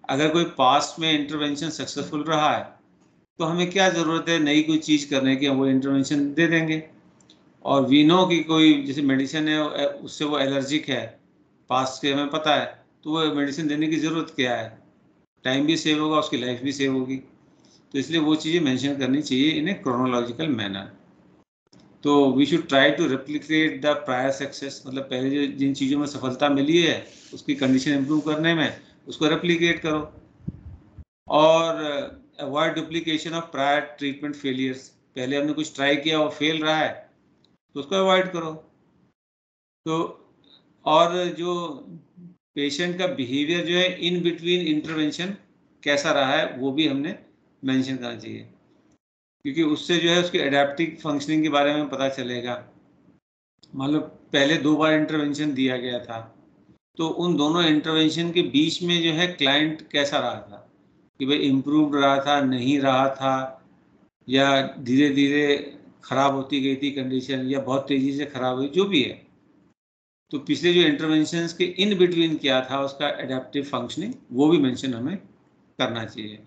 अगर कोई पास्ट में इंटरवेंशन सक्सेसफुल रहा है तो हमें क्या ज़रूरत है नई कोई चीज़ करने की, हम वो इंटरवेंशन दे देंगे। और वी नो कि कोई जैसे मेडिसिन है उससे वो एलर्जिक है, पास्ट के हमें पता है, तो वो मेडिसिन देने की ज़रूरत क्या है, टाइम भी सेव होगा, उसकी लाइफ भी सेव होगी। तो इसलिए वो चीज़ें मेंशन करनी चाहिए इन ए क्रोनोलॉजिकल मैनर। तो we should try to replicate the prior success, मतलब पहले जो जिन चीज़ों में सफलता मिली है उसकी कंडीशन इम्प्रूव करने में उसको रेप्लिकेट करो। और avoid duplication of prior treatment failures, पहले हमने कुछ ट्राई किया वो फेल रहा है तो उसको अवॉइड करो। तो और जो पेशेंट का बिहेवियर जो है इन बिटवीन इंटरवेंशन कैसा रहा है वो भी हमने मेंशन करना चाहिए, क्योंकि उससे जो है उसकी एडेप्टिव फंक्शनिंग के बारे में पता चलेगा। मान लो पहले दो बार इंटरवेंशन दिया गया था तो उन दोनों इंटरवेंशन के बीच में जो है क्लाइंट कैसा रहा था, कि भाई इम्प्रूव रहा था, नहीं रहा था, या धीरे धीरे खराब होती गई थी कंडीशन, या बहुत तेज़ी से खराब हुई, जो भी है। तो पिछले जो इंटरवेंशंस के इन बिटवीन क्या था उसका एडेप्टिव फंक्शनिंग, वो भी मेंशन हमें करना चाहिए।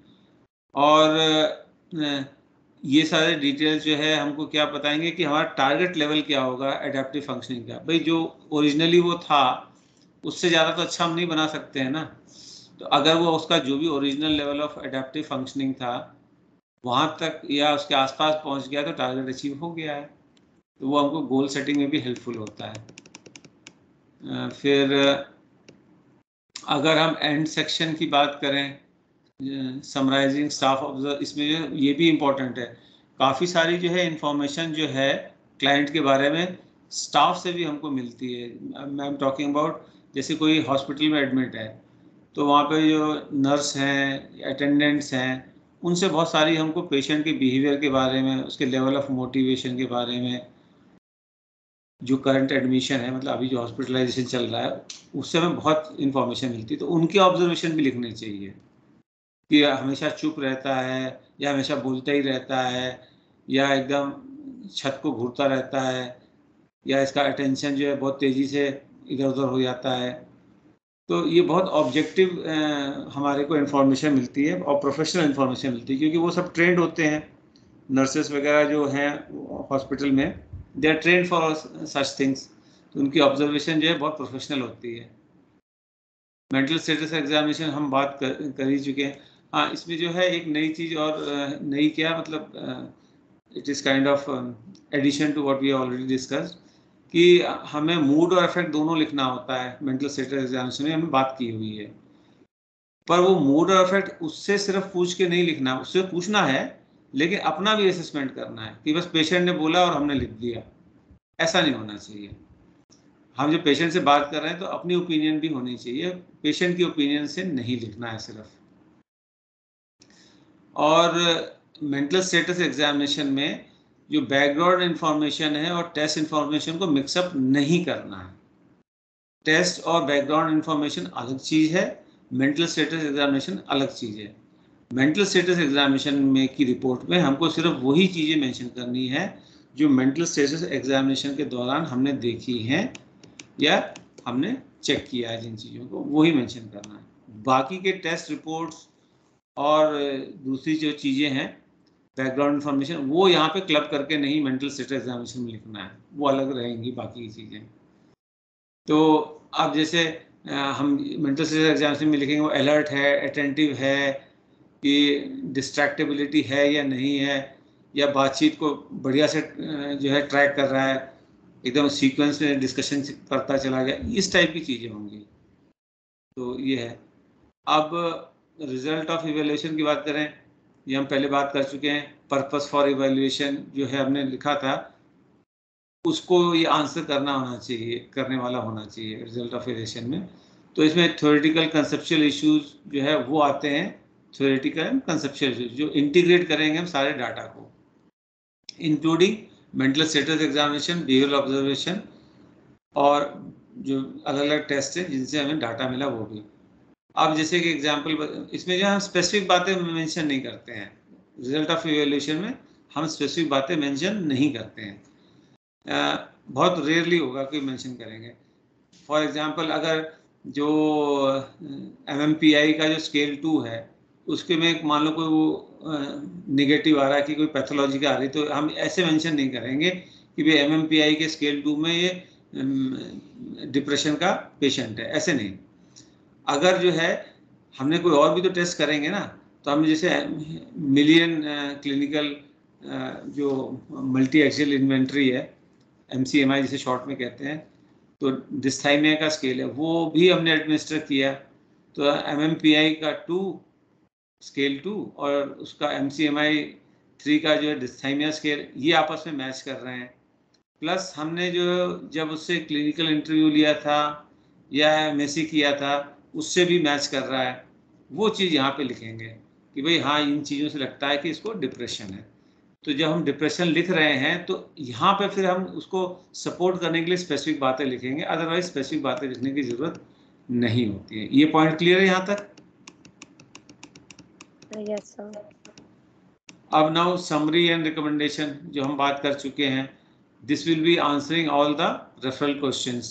और ये सारे डिटेल्स जो है हमको क्या बताएंगे कि हमारा टारगेट लेवल क्या होगा एडेप्टिव फंक्शनिंग का। भाई जो ओरिजिनली वो था उससे ज़्यादा तो अच्छा हम नहीं बना सकते हैं ना। तो अगर वो उसका जो भी original level of adaptive functioning था वहाँ तक या उसके आसपास पहुँच गया तो टारगेट अचीव हो गया है, तो वो हमको गोल सेटिंग में भी हेल्पफुल होता है। फिर अगर हम एंड सेक्शन की बात करें, समराइजिंग स्टाफ ऑब्जर्व, इसमें जो ये भी इम्पोर्टेंट है, काफ़ी सारी जो है इंफॉर्मेशन जो है क्लाइंट के बारे में स्टाफ से भी हमको मिलती है। आई एम टॉकिंग अबाउट जैसे कोई हॉस्पिटल में एडमिट है तो वहाँ पे जो नर्स हैं, अटेंडेंट्स हैं, उनसे बहुत सारी हमको पेशेंट के बिहेवियर के बारे में, उसके लेवल ऑफ मोटिवेशन के बारे में, जो करंट एडमिशन है मतलब अभी जो हॉस्पिटलाइजेशन चल रहा है उससे हमें बहुत इन्फॉर्मेशन मिलती है। तो उनकी ऑब्जर्वेशन भी लिखनी चाहिए कि हमेशा चुप रहता है या हमेशा बोलता ही रहता है या एकदम छत को घूरता रहता है या इसका अटेंशन जो है बहुत तेज़ी से इधर उधर हो जाता है। तो ये बहुत ऑब्जेक्टिव हमारे को इन्फॉर्मेशन मिलती है और प्रोफेशनल इन्फॉर्मेशन मिलती है, क्योंकि वो सब ट्रेंड होते हैं, नर्सेस वगैरह जो हैं हॉस्पिटल में, they are trained for such things, तो उनकी ऑब्जर्वेशन जो है बहुत प्रोफेशनल होती है। मेंटल स्टेटस एग्जामिनेशन हम बात कर, कर ही चुके हैं। हाँ, इसमें जो है एक नई चीज़ और नई क्या मतलब it is kind of addition to what we already discussed, कि हमें मूड और इफेक्ट दोनों लिखना होता है। मेंटल स्टेटस एग्जामिनेशन में हमें बात की हुई है, पर वो मूड और इफेक्ट उससे सिर्फ पूछ के नहीं लिखना, उससे पूछना है लेकिन अपना भी असेसमेंट करना है कि बस पेशेंट ने बोला और हमने लिख दिया, ऐसा नहीं होना चाहिए। हम जब पेशेंट से बात कर रहे हैं तो अपनी ओपिनियन भी होनी चाहिए, पेशेंट की ओपिनियन से नहीं लिखना है सिर्फ। और मेंटल स्टेटस एग्जामिनेशन में जो बैकग्राउंड इंफॉर्मेशन है और टेस्ट इंफॉर्मेशन को मिक्सअप नहीं करना है। टेस्ट और बैकग्राउंड इंफॉर्मेशन अलग चीज़ है, मेंटल स्टेटस एग्जामिनेशन अलग चीज़ है। मेंटल स्टेटस एग्जामिनेशन में की रिपोर्ट में हमको सिर्फ वही चीज़ें मेंशन करनी है जो मेंटल स्टेटस एग्जामिनेशन के दौरान हमने देखी हैं या हमने चेक किया है, जिन चीज़ों को वही मेंशन करना है। बाकी के टेस्ट रिपोर्ट्स और दूसरी जो चीज़ें हैं बैकग्राउंड इन्फॉर्मेशन, वो यहाँ पे क्लब करके नहीं मेंटल स्टेटस एग्जामिनेशन में लिखना है, वो अलग रहेंगी बाकी की चीज़ें। तो अब जैसे हम मेंटल स्टेटस एग्जामिनेशन में लिखेंगे वो अलर्ट है, अटेंटिव है, कि डिस्ट्रैक्टेबिलिटी है या नहीं है, या बातचीत को बढ़िया से जो है ट्रैक कर रहा है, एकदम सीक्वेंस में डिस्कशन करता चला गया, इस टाइप की चीज़ें होंगी। तो ये है। अब रिजल्ट ऑफ इवैल्यूएशन की बात करें, ये हम पहले बात कर चुके हैं। पर्पस फॉर इवैल्यूएशन जो है हमने लिखा था, उसको ये आंसर करना होना चाहिए, करने वाला होना चाहिए रिजल्ट ऑफ इवैल्यूएशन में। तो इसमें थ्योरेटिकल कंसेप्चुअल इश्यूज जो है वो आते हैं, थ्योरेटिकल एंड कंसेप्चुअल इश्यूज जो इंटीग्रेट करेंगे हम सारे डाटा को, including mental status examination, behavioural observation और जो अलग अलग टेस्ट हैं जिनसे हमें डाटा मिला वो भी। अब जैसे कि एग्जांपल, इसमें जो हम स्पेसिफिक बातें मेंशन नहीं करते हैं, रिजल्ट ऑफ इवैल्यूएशन में हम स्पेसिफिक बातें मेंशन नहीं करते हैं, आ, बहुत रेयरली होगा कि मेंशन करेंगे। फॉर एग्जांपल अगर जो एम एम पी आई का जो स्केल टू है उसके में मान लो कोई वो निगेटिव आ रहा है कि कोई पैथोलॉजी का आ रही, तो हम ऐसे मेंशन नहीं करेंगे कि भाई एम एम पी आई के स्केल टू में ये डिप्रेशन का पेशेंट है, ऐसे नहीं। अगर जो है हमने कोई और भी तो टेस्ट करेंगे ना, तो हम जैसे मिलियन क्लिनिकल जो मल्टी एक्सियल इन्वेंट्री है, एम सी एम आई जिसे शॉर्ट में कहते हैं, तो डिस्थाइमिया का स्केल है वो भी हमने एडमिनिस्टर किया, तो एम एम पी आई का टू स्केल टू और उसका M C M I three का जो है डिस्थाइमिया स्केल, ये आपस में मैच कर रहे हैं। प्लस हमने जो जब उससे क्लिनिकल इंटरव्यू लिया था या मेसी किया था उससे भी मैच कर रहा है, वो चीज़ यहाँ पे लिखेंगे कि भाई हाँ इन चीज़ों से लगता है कि इसको डिप्रेशन है। तो जब हम डिप्रेशन लिख रहे हैं तो यहाँ पे फिर हम उसको सपोर्ट करने के लिए स्पेसिफिक बातें लिखेंगे, अदरवाइज स्पेसिफिक बातें लिखने की जरूरत नहीं होती है। ये पॉइंट क्लियर है यहाँ तक? Yes, sir. अब नाउ समरी एंड रिकमेंडेशन जो हम बात कर चुके हैं, this will be answering all the referral questions.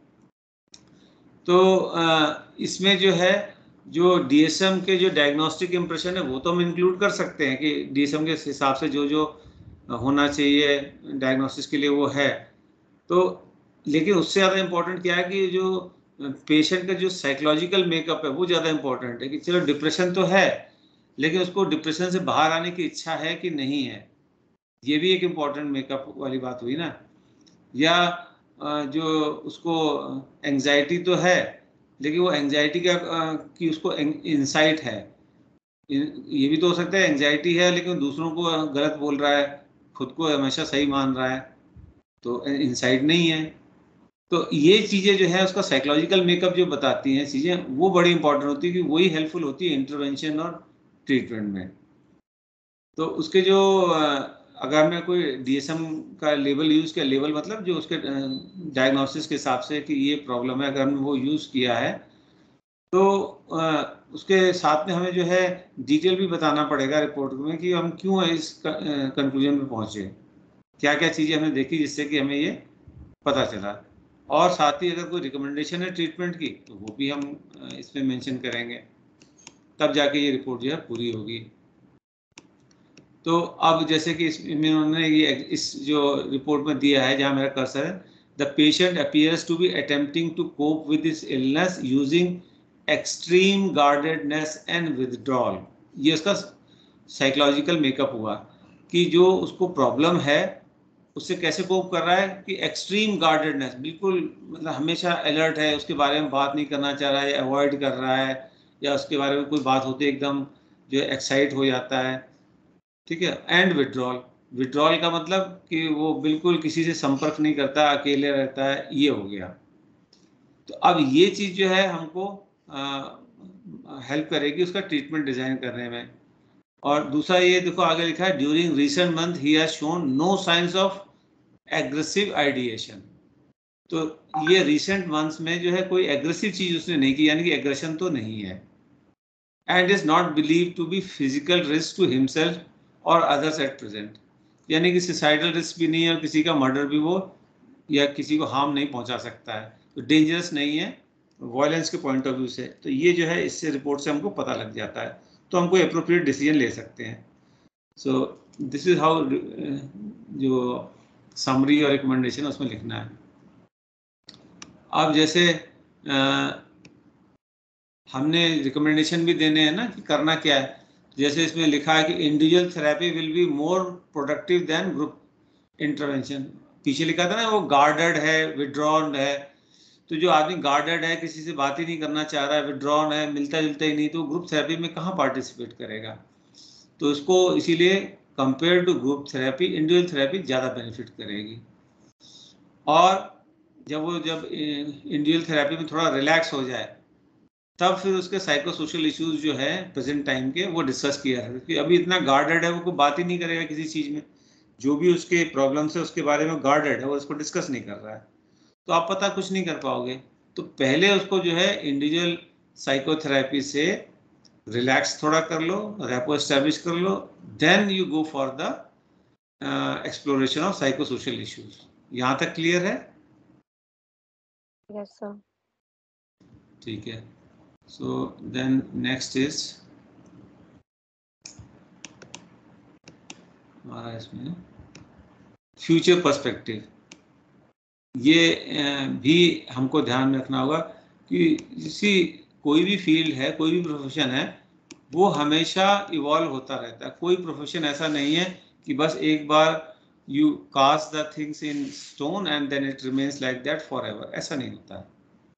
तो इसमें जो है जो डी एस एम के जो डायग्नोस्टिक इम्प्रेशन है वो तो हम इंक्लूड कर सकते हैं कि डी एस एम के हिसाब से जो जो होना चाहिए डायग्नोसिस के लिए वो है, तो लेकिन उससे ज़्यादा इम्पोर्टेंट क्या है कि जो पेशेंट का जो साइकोलॉजिकल मेकअप है वो ज़्यादा इम्पोर्टेंट है कि चलो डिप्रेशन तो है लेकिन उसको डिप्रेशन से बाहर आने की इच्छा है कि नहीं है, ये भी एक इम्पॉर्टेंट मेकअप वाली बात हुई ना। या जो उसको एंजाइटी तो है लेकिन वो एंजाइटी का कि उसको इंसाइट है, ये भी तो हो सकता है एंजाइटी है लेकिन दूसरों को गलत बोल रहा है, खुद को हमेशा सही मान रहा है, तो इंसाइट नहीं है। तो ये चीज़ें जो है उसका साइकोलॉजिकल मेकअप जो बताती हैं चीज़ें वो बड़ी इंपॉर्टेंट होती है कि वही हेल्पफुल होती है इंटरवेंशन और ट्रीटमेंट में। तो उसके जो अगर मैं कोई डी एस एम का लेवल यूज़ किया, लेवल मतलब जो उसके डायग्नोसिस के हिसाब से कि ये प्रॉब्लम है, अगर हमने वो यूज़ किया है तो उसके साथ में हमें जो है डिटेल भी बताना पड़ेगा रिपोर्ट में कि हम क्यों इस कंक्लूजन में पहुँचे, क्या क्या चीज़ें हमने देखी जिससे कि हमें ये पता चला, और साथ ही अगर कोई रिकमेंडेशन है ट्रीटमेंट की तो वो भी हम इसमें मेंशन करेंगे, तब जाके ये रिपोर्ट जो है पूरी होगी। तो अब जैसे कि इसमें उन्होंने ये इस जो रिपोर्ट में दिया है जहाँ मेरा कर्सर है, the patient appears to be attempting to cope with this illness using extreme guardedness and withdrawal. ये उसका साइकोलॉजिकल मेकअप हुआ कि जो उसको प्रॉब्लम है उससे कैसे कोप कर रहा है कि एक्सट्रीम गार्डेडनेस, बिल्कुल मतलब हमेशा अलर्ट है, उसके बारे में बात नहीं करना चाह रहा है, अवॉइड कर रहा है, या उसके बारे में कोई बात होती है एकदम जो एक्साइट हो जाता है, ठीक है। एंड विड्रॉल, विड्रॉल का मतलब कि वो बिल्कुल किसी से संपर्क नहीं करता, अकेले रहता है, ये हो गया। तो अब ये चीज़ जो है हमको हेल्प करेगी उसका ट्रीटमेंट डिज़ाइन करने में। और दूसरा ये देखो आगे लिखा है, during recent month he has shown no signs of aggressive ideation. तो ये रिसेंट मंथ्स में जो है कोई एग्रेसिव चीज़ उसने नहीं की, यानी कि एग्रेशन तो नहीं है। And is not believe to be physical risk to himself और अदर्स एट प्रेजेंट, यानी कि सुसाइडल रिस्क भी नहीं है और किसी का मर्डर भी वो या किसी को हार्म नहीं पहुंचा सकता है, तो डेंजरस नहीं है वायलेंस के पॉइंट ऑफ व्यू से। तो ये जो है इससे रिपोर्ट से हमको पता लग जाता है, तो हमको एप्रोप्रिएट डिसीजन ले सकते हैं। सो दिस इज हाउ जो समरी और रिकमेंडेशन उसमें लिखना है। अब जैसे आ, हमने रिकमेंडेशन भी देने हैं ना कि करना क्या है, जैसे इसमें लिखा है कि individual therapy will be more productive than group intervention. पीछे लिखा था ना वो गार्डेड है, विड्रॉन है, तो जो आदमी गार्डेड है, किसी से बात ही नहीं करना चाह रहा है, विड्रॉन है, मिलता जुलता ही नहीं, तो ग्रुप थेरेपी में कहाँ पार्टिसिपेट करेगा। तो इसको इसीलिए compare to group therapy individual therapy ज़्यादा बेनिफिट करेगी। और जब वो जब इंडिविजुअल थेरेपी में थोड़ा रिलैक्स हो जाए तब फिर उसके साइको सोशल इश्यूज जो है प्रेजेंट टाइम के वो डिस्कस किया है, कि अभी इतना गार्डेड है वो कोई बात ही नहीं करेगा किसी चीज़ में, जो भी उसके प्रॉब्लम्स है उसके बारे में गार्डेड है, वो उसको डिस्कस नहीं कर रहा है, तो आप पता कुछ नहीं कर पाओगे। तो पहले उसको जो है इंडिविजुअल साइकोथेरेपी से रिलैक्स थोड़ा कर लो, रैपो एस्टेब्लिश कर लो, then you go for the exploration of psycho social issues. यहाँ तक क्लियर है? Yes, sir. ठीक है। सो देन नेक्स्ट इज हमारा इसमें फ्यूचर पर्सपेक्टिव। ये भी हमको ध्यान में रखना होगा कि किसी कोई भी फील्ड है, कोई भी प्रोफेशन है, वो हमेशा इवॉल्व होता रहता है। कोई प्रोफेशन ऐसा नहीं है कि बस एक बार you cast the things in stone and then it remains like that forever, ऐसा नहीं होता है।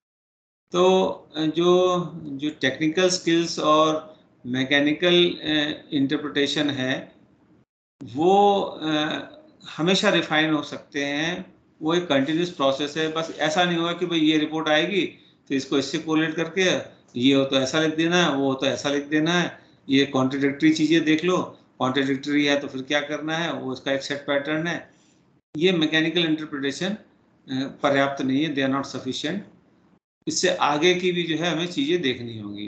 तो जो जो टेक्निकल स्किल्स और मैकेनिकल इंटरप्रिटेशन है वो uh, हमेशा रिफाइन हो सकते हैं। वो एक कंटिन्यूस प्रोसेस है। बस ऐसा नहीं होगा कि भाई ये रिपोर्ट आएगी तो इसको इससे कोलेट करके ये हो तो ऐसा लिख देना है, वो हो तो ऐसा लिख देना है, ये कॉन्ट्रडिक्टरी चीज़ें देख लो, कॉन्ट्रडिक्टरी है तो फिर क्या करना है, वो इसका एक सेट पैटर्न है। ये मैकेनिकल इंटरप्रिटेशन पर्याप्त नहीं है, दे आर नॉट सफिशिएंट। इससे आगे की भी जो है हमें चीज़ें देखनी होंगी।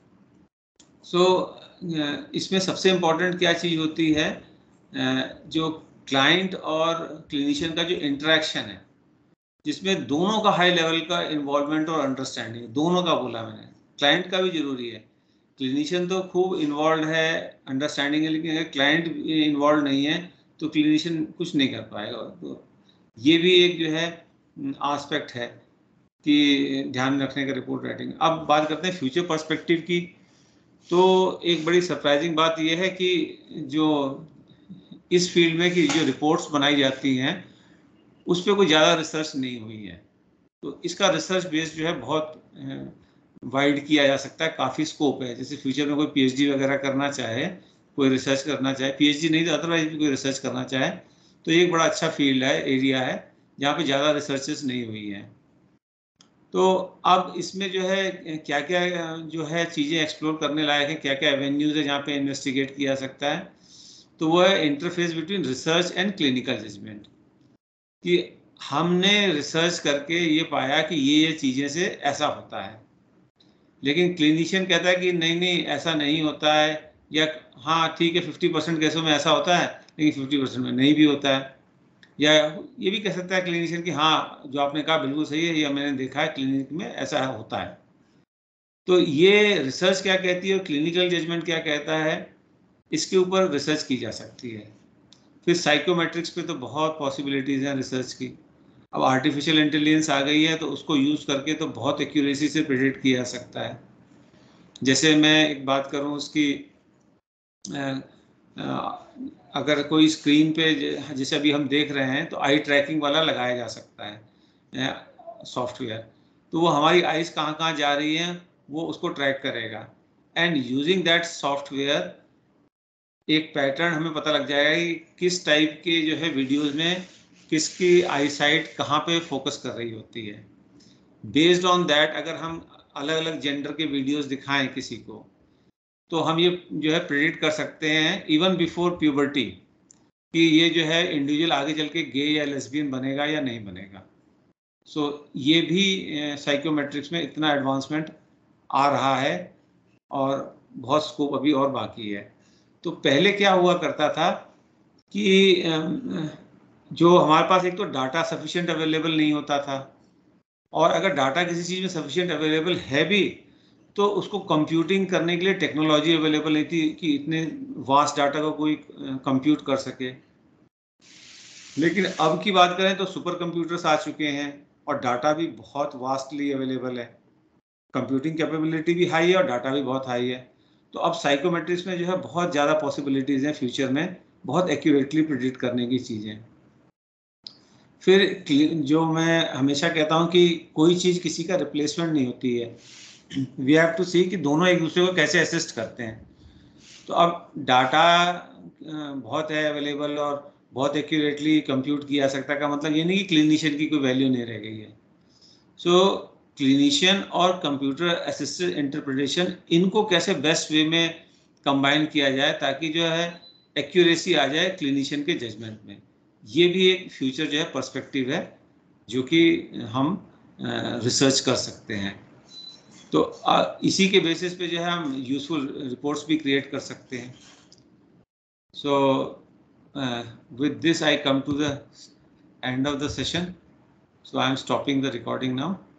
सो so, इसमें सबसे इम्पोर्टेंट क्या चीज़ होती है, जो क्लाइंट और क्लिनिशियन का जो इंटरेक्शन है, जिसमें दोनों का हाई लेवल का इन्वॉल्वमेंट और अंडरस्टैंडिंग, दोनों का बोला मैंने, क्लाइंट का भी जरूरी है। क्लिनिशियन तो खूब इन्वॉल्व है, अंडरस्टैंडिंग है, लेकिन अगर क्लाइंट इन्वॉल्व नहीं है तो क्लिनिशियन कुछ नहीं कर पाएगा। तो ये भी एक जो है आस्पेक्ट है कि ध्यान रखने का रिपोर्ट राइटिंग। अब बात करते हैं फ्यूचर पर्सपेक्टिव की। तो एक बड़ी सरप्राइजिंग बात यह है कि जो इस फील्ड में कि जो रिपोर्ट्स बनाई जाती हैं उस पर कोई ज़्यादा रिसर्च नहीं हुई है। तो इसका रिसर्च बेस जो है बहुत वाइड किया जा सकता है, काफ़ी स्कोप है। जैसे फ्यूचर में कोई पीएचडी वगैरह करना चाहे, कोई रिसर्च करना चाहे, पीएचडी नहीं तो अदरवाइज भी कोई रिसर्च करना चाहे, तो ये एक बड़ा अच्छा फील्ड है, एरिया है जहाँ पे ज़्यादा रिसर्चेस नहीं हुई हैं। तो अब इसमें जो है क्या क्या जो है चीज़ें एक्सप्लोर करने लायक है, क्या क्या एवेन्यूज़ है जहाँ पे इन्वेस्टिगेट किया सकता है। तो वो है interface between research and clinical judgement, कि हमने रिसर्च करके ये पाया कि ये ये चीज़ें से ऐसा होता है, लेकिन क्लिनिशियन कहता है कि नहीं नहीं ऐसा नहीं होता है, या हाँ ठीक है फिफ्टी परसेंट केसों में ऐसा होता है लेकिन फिफ्टी परसेंट में नहीं भी होता है। या ये भी कह सकता है क्लिनिशियन कि हाँ जो आपने कहा बिल्कुल सही है, या मैंने देखा है क्लिनिक में ऐसा होता है। तो ये रिसर्च क्या कहती है और क्लिनिकल जजमेंट क्या कहता है, इसके ऊपर रिसर्च की जा सकती है। फिर साइकोमेट्रिक्स पे तो बहुत पॉसिबिलिटीज़ हैं रिसर्च की। अब आर्टिफिशियल इंटेलिजेंस आ गई है तो उसको यूज़ करके तो बहुत एक्यूरेसी से प्रेडिक्ट किया जा सकता है। जैसे मैं एक बात करूं उसकी, अगर कोई स्क्रीन पे जैसे अभी हम देख रहे हैं तो आई ट्रैकिंग वाला लगाया जा सकता है सॉफ्टवेयर, तो वो हमारी आइज़ कहाँ कहाँ जा रही हैं वो उसको ट्रैक करेगा। एंड यूजिंग दैट सॉफ्टवेयर एक पैटर्न हमें पता लग जाएगा कि किस टाइप के जो है वीडियोस में किसकी आई साइट कहाँ पे फोकस कर रही होती है। बेस्ड ऑन दैट अगर हम अलग अलग जेंडर के वीडियोस दिखाएं किसी को, तो हम ये जो है प्रेडिक्ट कर सकते हैं इवन बिफोर प्यूबर्टी कि ये जो है इंडिविजुअल आगे चल के गे या लेस्बियन बनेगा या नहीं बनेगा। सो so, ये भी साइकोमेट्रिक्स में इतना एडवांसमेंट आ रहा है और बहुत स्कोप अभी और बाकी है। तो पहले क्या हुआ करता था कि जो हमारे पास एक तो डाटा सफिशिएंट अवेलेबल नहीं होता था, और अगर डाटा किसी चीज़ में सफिशिएंट अवेलेबल है भी तो उसको कंप्यूटिंग करने के लिए टेक्नोलॉजी अवेलेबल नहीं थी कि इतने वास्ट डाटा को कोई कंप्यूट कर सके। लेकिन अब की बात करें तो सुपर कंप्यूटर्स आ चुके हैं और डाटा भी बहुत वास्टली अवेलेबल है, कंप्यूटिंग कैपेबिलिटी भी हाई है और डाटा भी बहुत हाई है। तो अब साइकोमेट्रिक्स में जो है बहुत ज़्यादा पॉसिबिलिटीज़ हैं फ्यूचर में बहुत एक्यूरेटली प्रिडिक्ट करने की चीज़ें। फिर जो मैं हमेशा कहता हूँ कि कोई चीज़ किसी का रिप्लेसमेंट नहीं होती है, वी हैव टू सी कि दोनों एक दूसरे को कैसे असिस्ट करते हैं। तो अब डाटा बहुत है अवेलेबल और बहुत एक्यूरेटली कंप्यूट किया जा सकता है, का मतलब ये नहीं कि क्लिनिशियन की कोई वैल्यू नहीं रह गई है। सो क्लिनिशियन और कंप्यूटर असिस्टेड इंटरप्रिटेशन, इनको कैसे बेस्ट वे में कंबाइन किया जाए ताकि जो है एक्यूरेसी आ जाए क्लिनिशियन के जजमेंट में। ये भी एक फ्यूचर जो है पर्सपेक्टिव है जो कि हम रिसर्च कर सकते हैं। तो इसी के बेसिस पे जो है हम यूजफुल रिपोर्ट्स भी क्रिएट कर सकते हैं। So with this I come to the end of the session, so I am stopping the recording now.